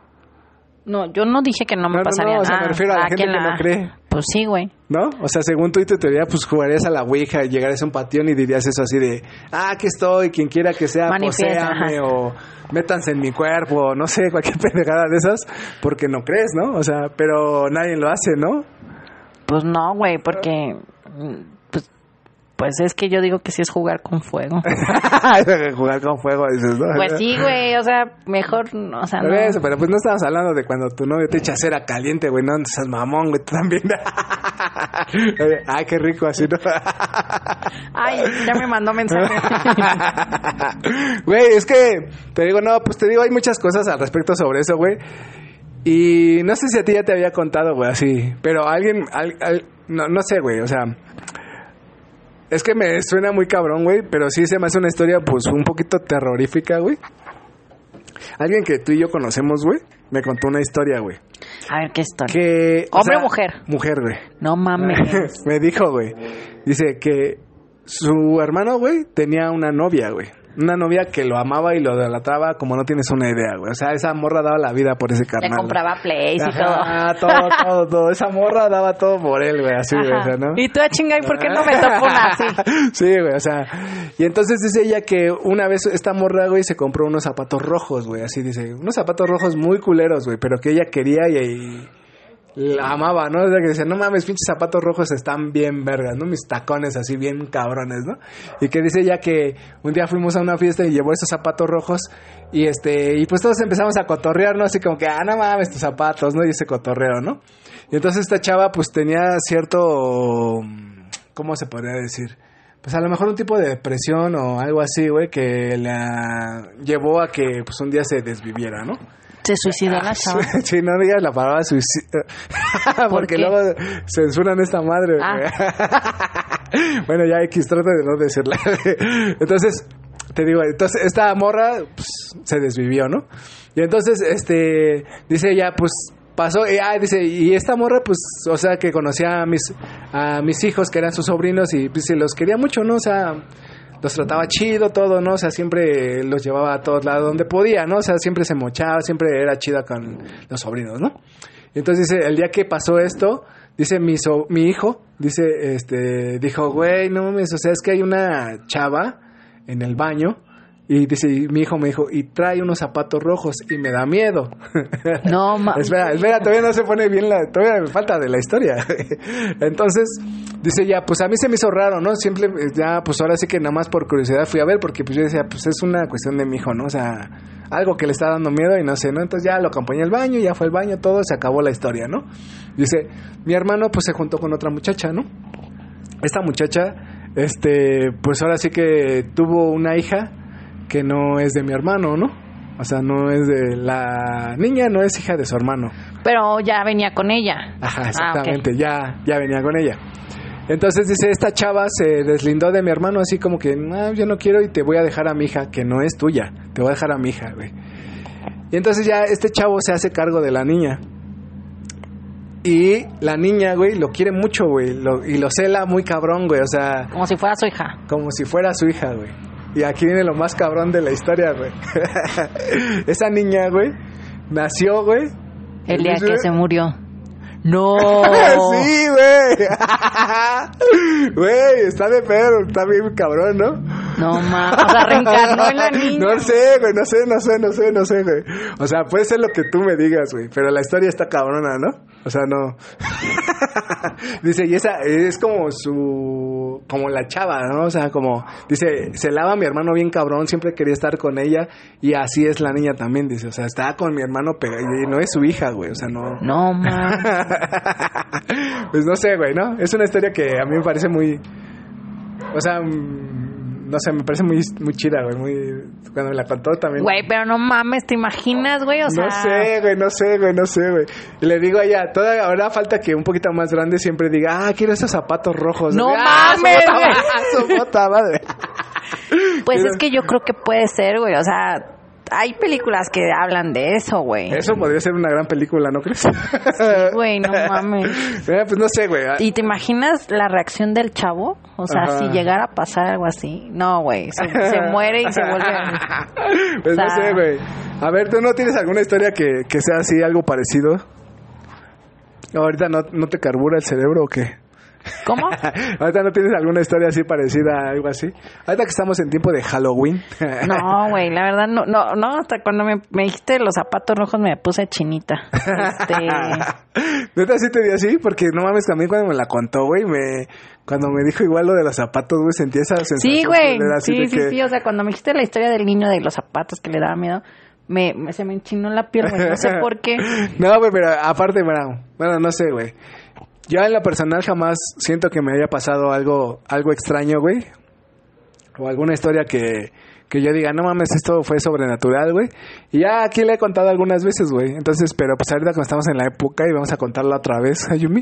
No, yo no dije que no me No, no, pasaría no, o sea, nada. me refiero a la Ah, gente ¿quién que no cree. Pues sí, güey. ¿No? O sea, según tú y tu teoría, pues jugarías a la Ouija y llegarías a un panteón y dirías eso así de, ah, aquí estoy, quien quiera que sea, Manifiesta, poséame ajá. o métanse en mi cuerpo, o no sé, cualquier pendejada de esas, porque no crees, ¿no? O sea, pero nadie lo hace, ¿no? Pues no, güey, porque... Pues, pues es que yo digo que sí es jugar con fuego. Jugar con fuego, dices, ¿no? Pues sí, güey, o sea, mejor, o sea, no. Pero eso, pero pues no estamos hablando de cuando tu novio te echa cera caliente, güey, no, seas mamón, güey, tú también. Ay, qué rico, así, ¿no? Ay, ya me mandó mensaje. Güey, es que te digo, no, pues te digo, hay muchas cosas al respecto sobre eso, güey. Y no sé si a ti ya te había contado, güey, así. Pero alguien, al, al- no, no sé, güey, o sea... Es que me suena muy cabrón, güey, pero sí se me hace una historia, pues, un poquito terrorífica, güey. Alguien que tú y yo conocemos, güey, me contó una historia, güey. A ver, ¿qué historia? Que... o ¿Hombre sea, o mujer? Mujer, güey. No mames. Me dijo, güey. Dice que su hermano, güey, tenía una novia, güey. una novia que lo amaba y lo idolatraba como no tienes una idea, güey. O sea, esa morra daba la vida por ese carnal. Le compraba plays y Ajá, todo. todo, todo, todo. Esa morra daba todo por él, güey, así, güey, o sea, ¿no? Y tú, a chinga, ¿y por qué no me tocó una así? Sí, güey, o sea. Y entonces dice ella que una vez esta morra, güey, se compró unos zapatos rojos, güey, así dice. Unos zapatos rojos muy culeros, güey, pero que ella quería y... y la amaba, ¿no? O sea, que decía, no mames, pinches zapatos rojos están bien vergas, ¿no? Mis tacones así bien cabrones, ¿no? Y que dice ella que un día fuimos a una fiesta y llevó esos zapatos rojos y este, y pues todos empezamos a cotorrear, ¿no? Así como que, ah, no mames, tus zapatos, ¿no? Y ese cotorreo, ¿no? Y entonces esta chava pues tenía cierto, ¿cómo se podría decir? Pues a lo mejor un tipo de depresión o algo así, güey, que la llevó a que pues un día se desviviera, ¿no? Se suicidó la chava. Sí, no digas la palabra suicidio. Porque qué? luego censuran esta madre. Ah. Bueno, ya X, trata de no decirla. Entonces, te digo, entonces esta morra pues, se desvivió, ¿no? Y entonces, este, dice ella, pues pasó, y, ah, dice, y esta morra, pues, o sea, que conocía a mis, a mis hijos, que eran sus sobrinos, y pues se los quería mucho, ¿no? O sea, los trataba chido, todo, ¿no? O sea, siempre los llevaba a todos lados donde podía, ¿no? O sea, siempre se mochaba, siempre era chida con los sobrinos, ¿no? Y entonces dice, el día que pasó esto, dice mi, so, mi hijo, dice, este, dijo, güey, no mames, o sea, es que hay una chava en el baño. Y dice, y mi hijo me dijo, y trae unos zapatos rojos y me da miedo. No, mames. Espera, espera, todavía no se pone bien la, todavía me falta de la historia. Entonces, dice ya, pues a mí se me hizo raro, ¿no? Siempre, ya, pues ahora sí que nada más por curiosidad fui a ver, porque pues yo decía, pues es una cuestión de mi hijo, ¿no? O sea, algo que le está dando miedo y no sé, ¿no? Entonces ya lo acompañé al baño, ya fue al baño, todo, se acabó la historia, ¿no? Dice, mi hermano pues se juntó con otra muchacha, ¿no? Esta muchacha, este, pues ahora sí que tuvo una hija que no es de mi hermano, ¿no? O sea, no es de la niña, no es hija de su hermano. Pero ya venía con ella. Ajá, exactamente, Ah, okay. ya, ya venía con ella. Entonces dice, esta chava se deslindó de mi hermano así como que, no, yo no quiero y te voy a dejar a mi hija, que no es tuya, te voy a dejar a mi hija, güey. Y entonces ya este chavo se hace cargo de la niña. Y la niña, güey, lo quiere mucho, güey, lo, y lo cela muy cabrón, güey, o sea... Como si fuera su hija. Como si fuera su hija, güey. Y aquí viene lo más cabrón de la historia, güey. Esa niña, güey, nació, güey. El día que se murió. ¡No! Sí, güey. Güey, está de pedo, está bien cabrón, ¿no? No, ma. O sea, reencarnó en la niña. No sé, güey, no sé, no sé, no sé, no sé, güey. O sea, puede ser lo que tú me digas, güey, pero la historia está cabrona, ¿no? O sea, no. Dice, y esa es como su... como la chava, ¿no? O sea, como... Dice, se lava a mi hermano bien cabrón, siempre quería estar con ella, y así es la niña también, dice. O sea, está con mi hermano, pero no es su hija, güey, o sea, no... No, ma. Pues no sé, güey, ¿no? Es una historia que a mí me parece muy... O sea... No sé, me parece muy, muy chida, güey, muy... Cuando me la contó también... Güey, pero no mames, ¿te imaginas, güey? O sea... No sé, güey, no sé, güey, no sé, güey. Y le digo a ella, toda ahora falta que un poquito más grande siempre diga, ah, quiero esos zapatos rojos. ¡No ah, mames, su güey! puta, su puta madre. Pues Pero- es que yo creo que puede ser, güey, o sea... Hay películas que hablan de eso, güey. Eso podría ser una gran película, ¿no crees? Güey, no mames. Eh, pues no sé, güey. ¿Y te imaginas la reacción del chavo? O sea, Ajá. si llegara a pasar algo así. No, güey. Se, se muere y se vuelve... Pues O no sea- sé, güey. A ver, ¿tú no tienes alguna historia que, que sea así, algo parecido? ¿Ahorita no, no te carbura el cerebro o qué? ¿Cómo? ¿Ahorita no tienes alguna historia así parecida a algo así? Ahorita que estamos en tiempo de Halloween. No, güey, la verdad no, no, no, hasta cuando me, me dijiste los zapatos rojos me puse chinita. Este, ¿Neta sí te di así? Porque no mames, también cuando me la contó, güey, me... Cuando me dijo igual lo de los zapatos, güey, sentí esa sensación. sí, güey, culera, así sí, de sí, que- sí, o sea, cuando me dijiste la historia del niño de los zapatos que le daba miedo, me, me se me enchinó la piel, güey, no sé por qué. No, güey, pero aparte, bueno, bueno, no sé, güey. Yo en lo personal jamás siento que me haya pasado algo algo extraño, güey. O alguna historia que, que yo diga, no mames, esto fue sobrenatural, güey. Y ya aquí le he contado algunas veces, güey. Entonces, pero pues ahorita como estamos en la época y vamos a contarla otra vez, Ayumi.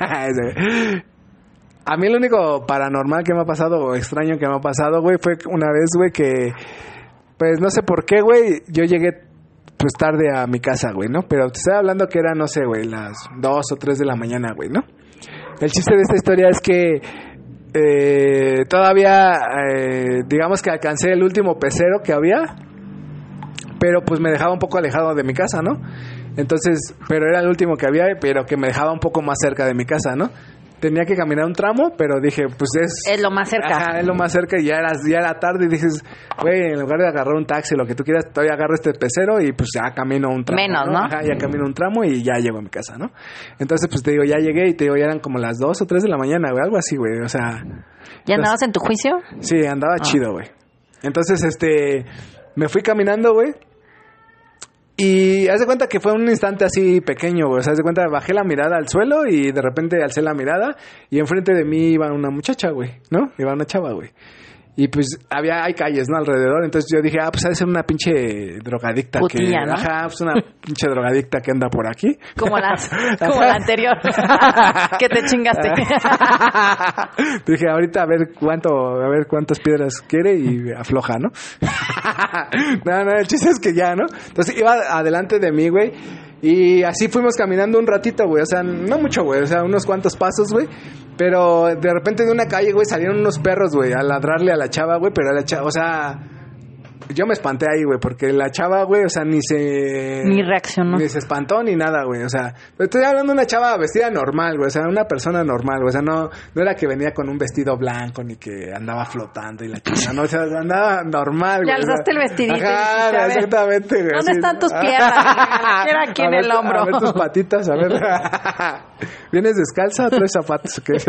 A mí lo único paranormal que me ha pasado o extraño que me ha pasado, güey, fue una vez, güey, que... Pues no sé por qué, güey, yo llegué pues tarde a mi casa, güey, ¿no? Pero te estoy hablando que era, no sé, güey, las dos o tres de la mañana, güey, ¿no? El chiste de esta historia es que eh, todavía, eh, digamos que alcancé el último pecero que había, pero pues me dejaba un poco alejado de mi casa, ¿no? Entonces, pero era el último que había, pero que me dejaba un poco más cerca de mi casa, ¿no? Tenía que caminar un tramo, pero dije, pues es... Es lo más cerca. Ajá, es lo más cerca y ya era, ya era tarde y dices, güey, en lugar de agarrar un taxi, lo que tú quieras, todavía agarro este pecero y pues ya camino un tramo. Menos, ¿no? Ajá, ya camino un tramo y ya llego a mi casa, ¿no? Entonces, pues te digo, ya llegué y te digo, ya eran como las dos o tres de la mañana, güey, algo así, güey, o sea... ¿Ya andabas en tu juicio? Sí, andaba Ah. chido, güey. Entonces, este, me fui caminando, güey. Y haz de cuenta que fue un instante así pequeño, güey. O sea, haz de cuenta, bajé la mirada al suelo y de repente alcé la mirada y enfrente de mí iba una muchacha, güey, ¿no? Iba una chava, güey. Y pues había, hay calles, ¿no? Alrededor. Entonces yo dije, ah, pues ha de ser una pinche drogadicta. Putilla, que, ¿no? Ajá, pues una pinche drogadicta que anda por aquí. Como, las, como la anterior. Que te chingaste. Dije, ahorita a ver cuánto, a ver cuántas piedras quiere y afloja, ¿no? No, no, el chiste es que ya, ¿no? Entonces iba adelante de mí, güey. Y así fuimos caminando un ratito, güey. O sea, no mucho, güey. O sea, unos cuantos pasos, güey. Pero de repente de una calle, güey, salieron unos perros, güey, a ladrarle a la chava, güey. Pero a la chava, o sea... Yo me espanté ahí, güey, porque la chava, güey, o sea, ni se... Ni reaccionó. Ni se espantó ni nada, güey, o sea... Estoy hablando de una chava vestida normal, güey, o sea, una persona normal, güey, o sea, no, no era que venía con un vestido blanco ni que andaba flotando y la chica, no, o sea, andaba normal, güey. Le alzaste o sea, el vestidito. Ajá, y dijiste, a ver, exactamente, güey. ¿dónde así, están tus piernas? Era aquí A en ver, el hombro. A ver tus patitas, a ver. ¿Vienes descalza o traes zapatos? ¿Qué?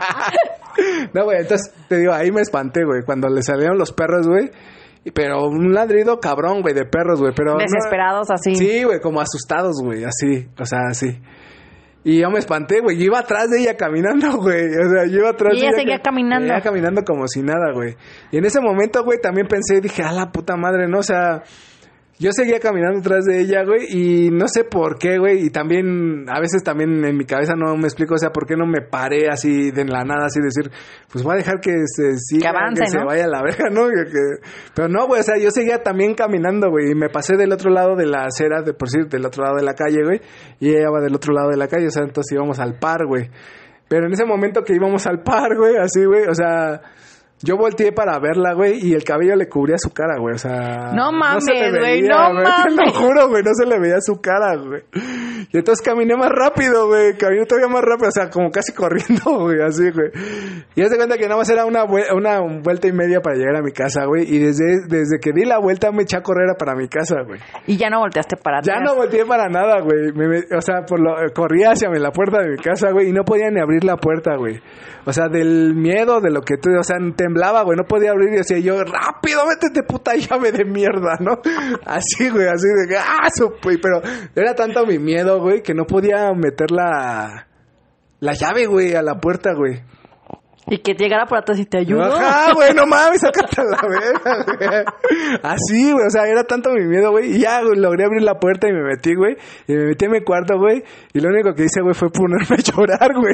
No, güey, entonces, te digo, ahí me espanté, güey, cuando le salieron los perros, güey. Pero un ladrido cabrón, güey, de perros, güey. Pero Desesperados, no, así. Sí, güey, como asustados, güey, así. O sea, así. Y yo me espanté, güey. Yo iba atrás de ella caminando, güey. O sea, yo iba atrás y de ella ella. seguía caminando. Seguía caminando como si nada, güey. Y en ese momento, güey, también pensé, dije, a la puta madre, ¿no? O sea... Yo seguía caminando atrás de ella, güey, y no sé por qué, güey, y también, a veces también en mi cabeza no me explico, o sea, por qué no me paré así de la nada, así decir, pues voy a dejar que se siga, que avance, que se ¿no? vaya a la verga, ¿no? Que, que... Pero no, güey, o sea, yo seguía también caminando, güey, y me pasé del otro lado de la acera, de por decir, del otro lado de la calle, güey, y ella va del otro lado de la calle, o sea, entonces íbamos al par, güey. Pero en ese momento que íbamos al par, güey, así, güey, o sea... Yo volteé para verla, güey, y el cabello le cubría su cara, güey, o sea... No mames, se le güey, veía, no güey, mames. Te lo juro, güey, no se le veía su cara, güey. Y entonces caminé más rápido, güey, caminé todavía más rápido, o sea, como casi corriendo, güey, así, güey. Y haz de cuenta que nada más era una, vue- una vuelta y media para llegar a mi casa, güey, y desde, desde que di la vuelta me eché a correr para mi casa, güey. Y ya no volteaste para atrás. Ya no volteé para nada, güey. Me- me- o sea, por lo, corría hacia la puerta de mi casa, güey, y no podía ni abrir la puerta, güey. O sea, del miedo, de lo que tú... O sea, temblaba, güey, no podía abrir. Y decía yo, rápido, métete, puta llave de mierda, ¿no? Así, güey, así de que... ¡Ah, su... güey! Pero era tanto mi miedo, güey, que no podía meter la... La llave, güey, a la puerta, güey. Y que llegara por atrás y te ayudó. Ajá, güey, no mames, sácate a la verga, güey. Así, güey, o sea, era tanto mi miedo, güey. Y ya, güey, logré abrir la puerta y me metí, güey. Y me metí en mi cuarto, güey. Y lo único que hice, güey, fue ponerme a llorar, güey.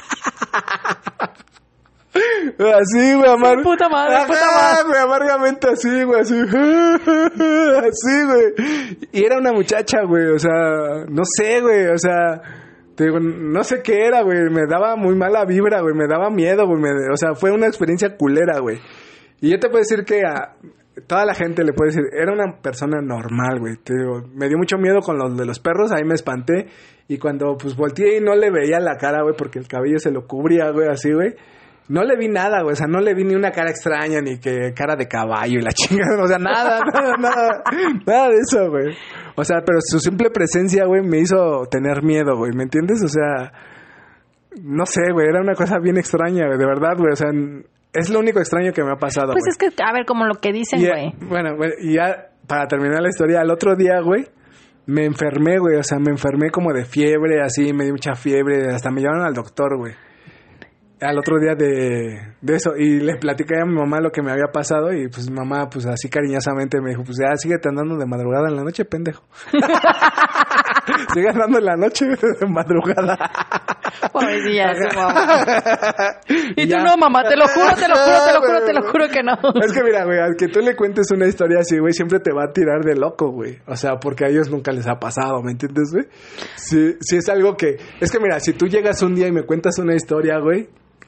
Así, güey, amar... Puta madre, Ajá, puta madre. güey, amargamente así, güey, así. Así, güey. Y era una muchacha, güey, o sea, no sé, güey, o sea... Te digo, no sé qué era, güey. Me daba muy mala vibra, güey. Me daba miedo, güey. Me- o sea, fue una experiencia culera, güey. Y yo te puedo decir que a toda la gente le puede decir, era una persona normal, güey. Te digo, me dio mucho miedo con los de los perros. Ahí me espanté. Y cuando, pues, volteé y no le veía la cara, güey, porque el cabello se lo cubría, güey, así, güey. No le vi nada, güey. O sea, no le vi ni una cara extraña, ni que cara de caballo y la chingada. O sea, nada, nada, nada. Nada de eso, güey. O sea, pero su simple presencia, güey, me hizo tener miedo, güey. ¿Me entiendes? O sea, no sé, güey. Era una cosa bien extraña, güey. De verdad, güey. O sea, es lo único extraño que me ha pasado, Pues güey. es que, a ver, como lo que dicen, Y, güey. eh, bueno, güey, y ya para terminar la historia, al otro día, güey, me enfermé, güey. O sea, me enfermé como de fiebre, así, me dio mucha fiebre. Hasta me llevaron al doctor, güey. Al otro día de, de eso. Y le platicé a mi mamá lo que me había pasado. Y pues mi mamá, pues así cariñosamente me dijo, pues ya síguete andando de madrugada en la noche, pendejo. Sigue andando en la noche de madrugada. Pobrecilla de su mamá. Y tú ya. no, mamá, te lo juro, te lo juro, te lo juro, te lo juro que no. Es que mira, güey, al que tú le cuentes una historia así, güey, siempre te va a tirar de loco, güey. O sea, porque a ellos nunca les ha pasado, ¿me entiendes, güey? Si, si es algo que... Es que mira, si tú llegas un día y me cuentas una historia, güey,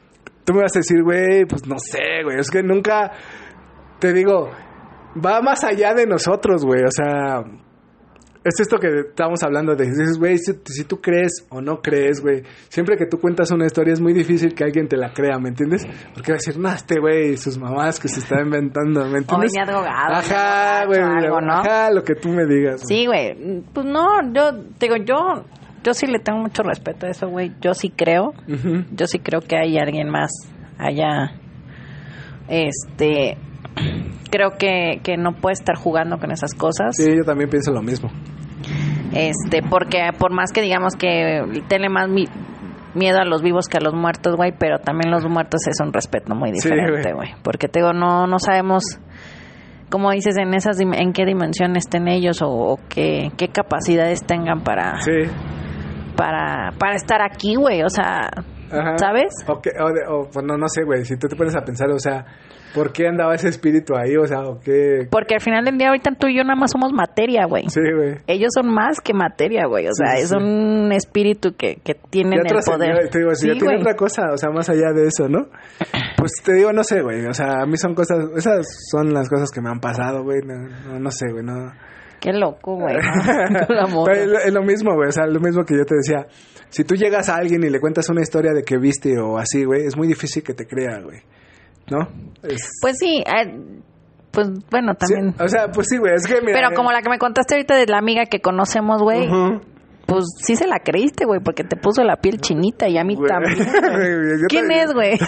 tú me vas a decir, güey, pues no sé, güey. Es que nunca, te digo, va más allá de nosotros, güey. O sea, es esto que estábamos hablando de, dices, güey, si, si tú crees o no crees, güey. Siempre que tú cuentas una historia es muy difícil que alguien te la crea, ¿me entiendes? Porque va a decir, no, este güey, sus mamás que se está inventando, ¿me entiendes? O venía drogado. Ajá, güey, algo, ¿no? ajá, lo que tú me digas. Sí, güey. Pues no, yo, digo, yo, yo sí le tengo mucho respeto a eso, güey. Yo sí creo. Uh-huh. Yo sí creo que hay alguien más allá. Este... Creo que, que no puede estar jugando con esas cosas. Sí, yo también pienso lo mismo. Este, porque por más que digamos que tiene más mi, miedo a los vivos que a los muertos, güey, pero también los muertos es un respeto muy diferente, sí, güey. Porque te digo, no, no sabemos, como dices, en esas en qué dimensión estén ellos o, o qué, qué capacidades tengan para, sí. para, para estar aquí, güey. O sea, ajá. ¿sabes? O, que, o, de, o bueno, no sé, güey, si tú te pones a pensar, o sea, ¿por qué andaba ese espíritu ahí? O sea, ¿o qué? Porque al final del día ahorita tú y yo nada más somos materia, güey. Sí, güey. Ellos son más que materia, güey. O sea, sí, es sí. un espíritu que, que tienen el poder. Te digo, si sí, ya tiene güey. otra cosa, o sea, más allá de eso, ¿no? Pues te digo, no sé, güey. O sea, a mí son cosas, esas son las cosas que me han pasado, güey. No, no, no sé, güey, no. Qué loco, güey. ¿no? Pero es, lo, es lo mismo, güey. O sea, lo mismo que yo te decía. Si tú llegas a alguien y le cuentas una historia de que viste o así, güey, es muy difícil que te crea, güey. ¿No? Es... Pues sí, eh, pues bueno, también. Sí, o sea, pues sí, güey, es que mira, pero como la que me contaste ahorita de la amiga que conocemos, güey, uh-huh. Pues sí se la creíste, güey, porque te puso la piel chinita y a mí güey. También. Güey. ¿Quién también. Es, güey?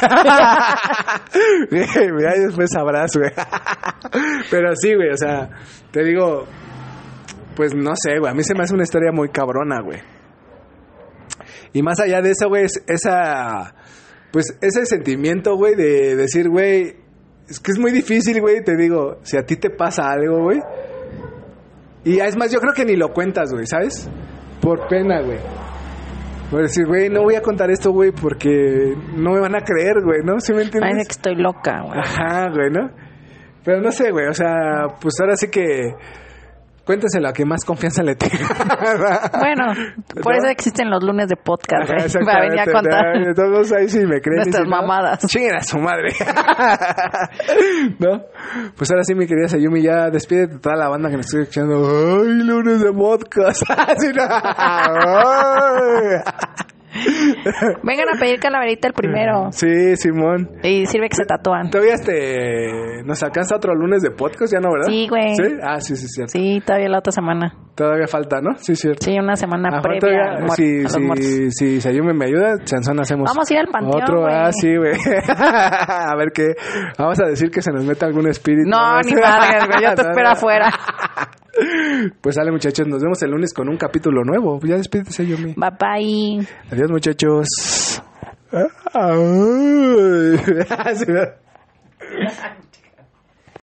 Mira, después sabrás, güey. Pero sí, güey, o sea, te digo, pues no sé, güey, a mí se me hace una historia muy cabrona, güey. Y más allá de eso, güey, es esa... Pues ese sentimiento, güey, de decir, güey, es que es muy difícil, güey, te digo, si a ti te pasa algo, güey. Y es más, yo creo que ni lo cuentas, güey, ¿sabes? Por pena, güey. Por decir, güey, no voy a contar esto, güey, porque no me van a creer, güey, ¿no? ¿Sí me entiendes? Parece que estoy loca, güey. Ajá, güey, ¿no? Pero no sé, güey, o sea, pues ahora sí que... Cuéntenselo a que más confianza le tenga. Bueno, por ¿no? Eso existen los lunes de podcast, güey. Ajá, para venir a contar. De todos ahí sí me creen. Nuestras si mamadas. No, chinguen a su madre. ¿No? Pues ahora sí, mi querida Sayumi, ya despídete de toda la banda que me estoy escuchando. ¡Ay, lunes de podcast! Así no. Vengan a pedir calaverita el primero. Sí, Simón. Y sirve que se tatúan. Todavía este nos alcanza otro lunes de podcast, ¿ya no, verdad? Sí, güey. ¿Sí? Ah, sí, sí, cierto. Sí, todavía la otra semana. Todavía falta, ¿no? Sí, cierto. Sí, una semana ah, previa muer- si, a si, si Sayumi me ayuda, Chanzón hacemos vamos a ir al panteón, otro, güey. ah, sí, güey. A ver qué, vamos a decir que se nos mete algún espíritu. No, ni madre, güey, yo te espero afuera. Pues sale, muchachos, nos vemos el lunes con un capítulo nuevo. Ya despídete, Sayumi. Bye bye. Adiós, muchachos.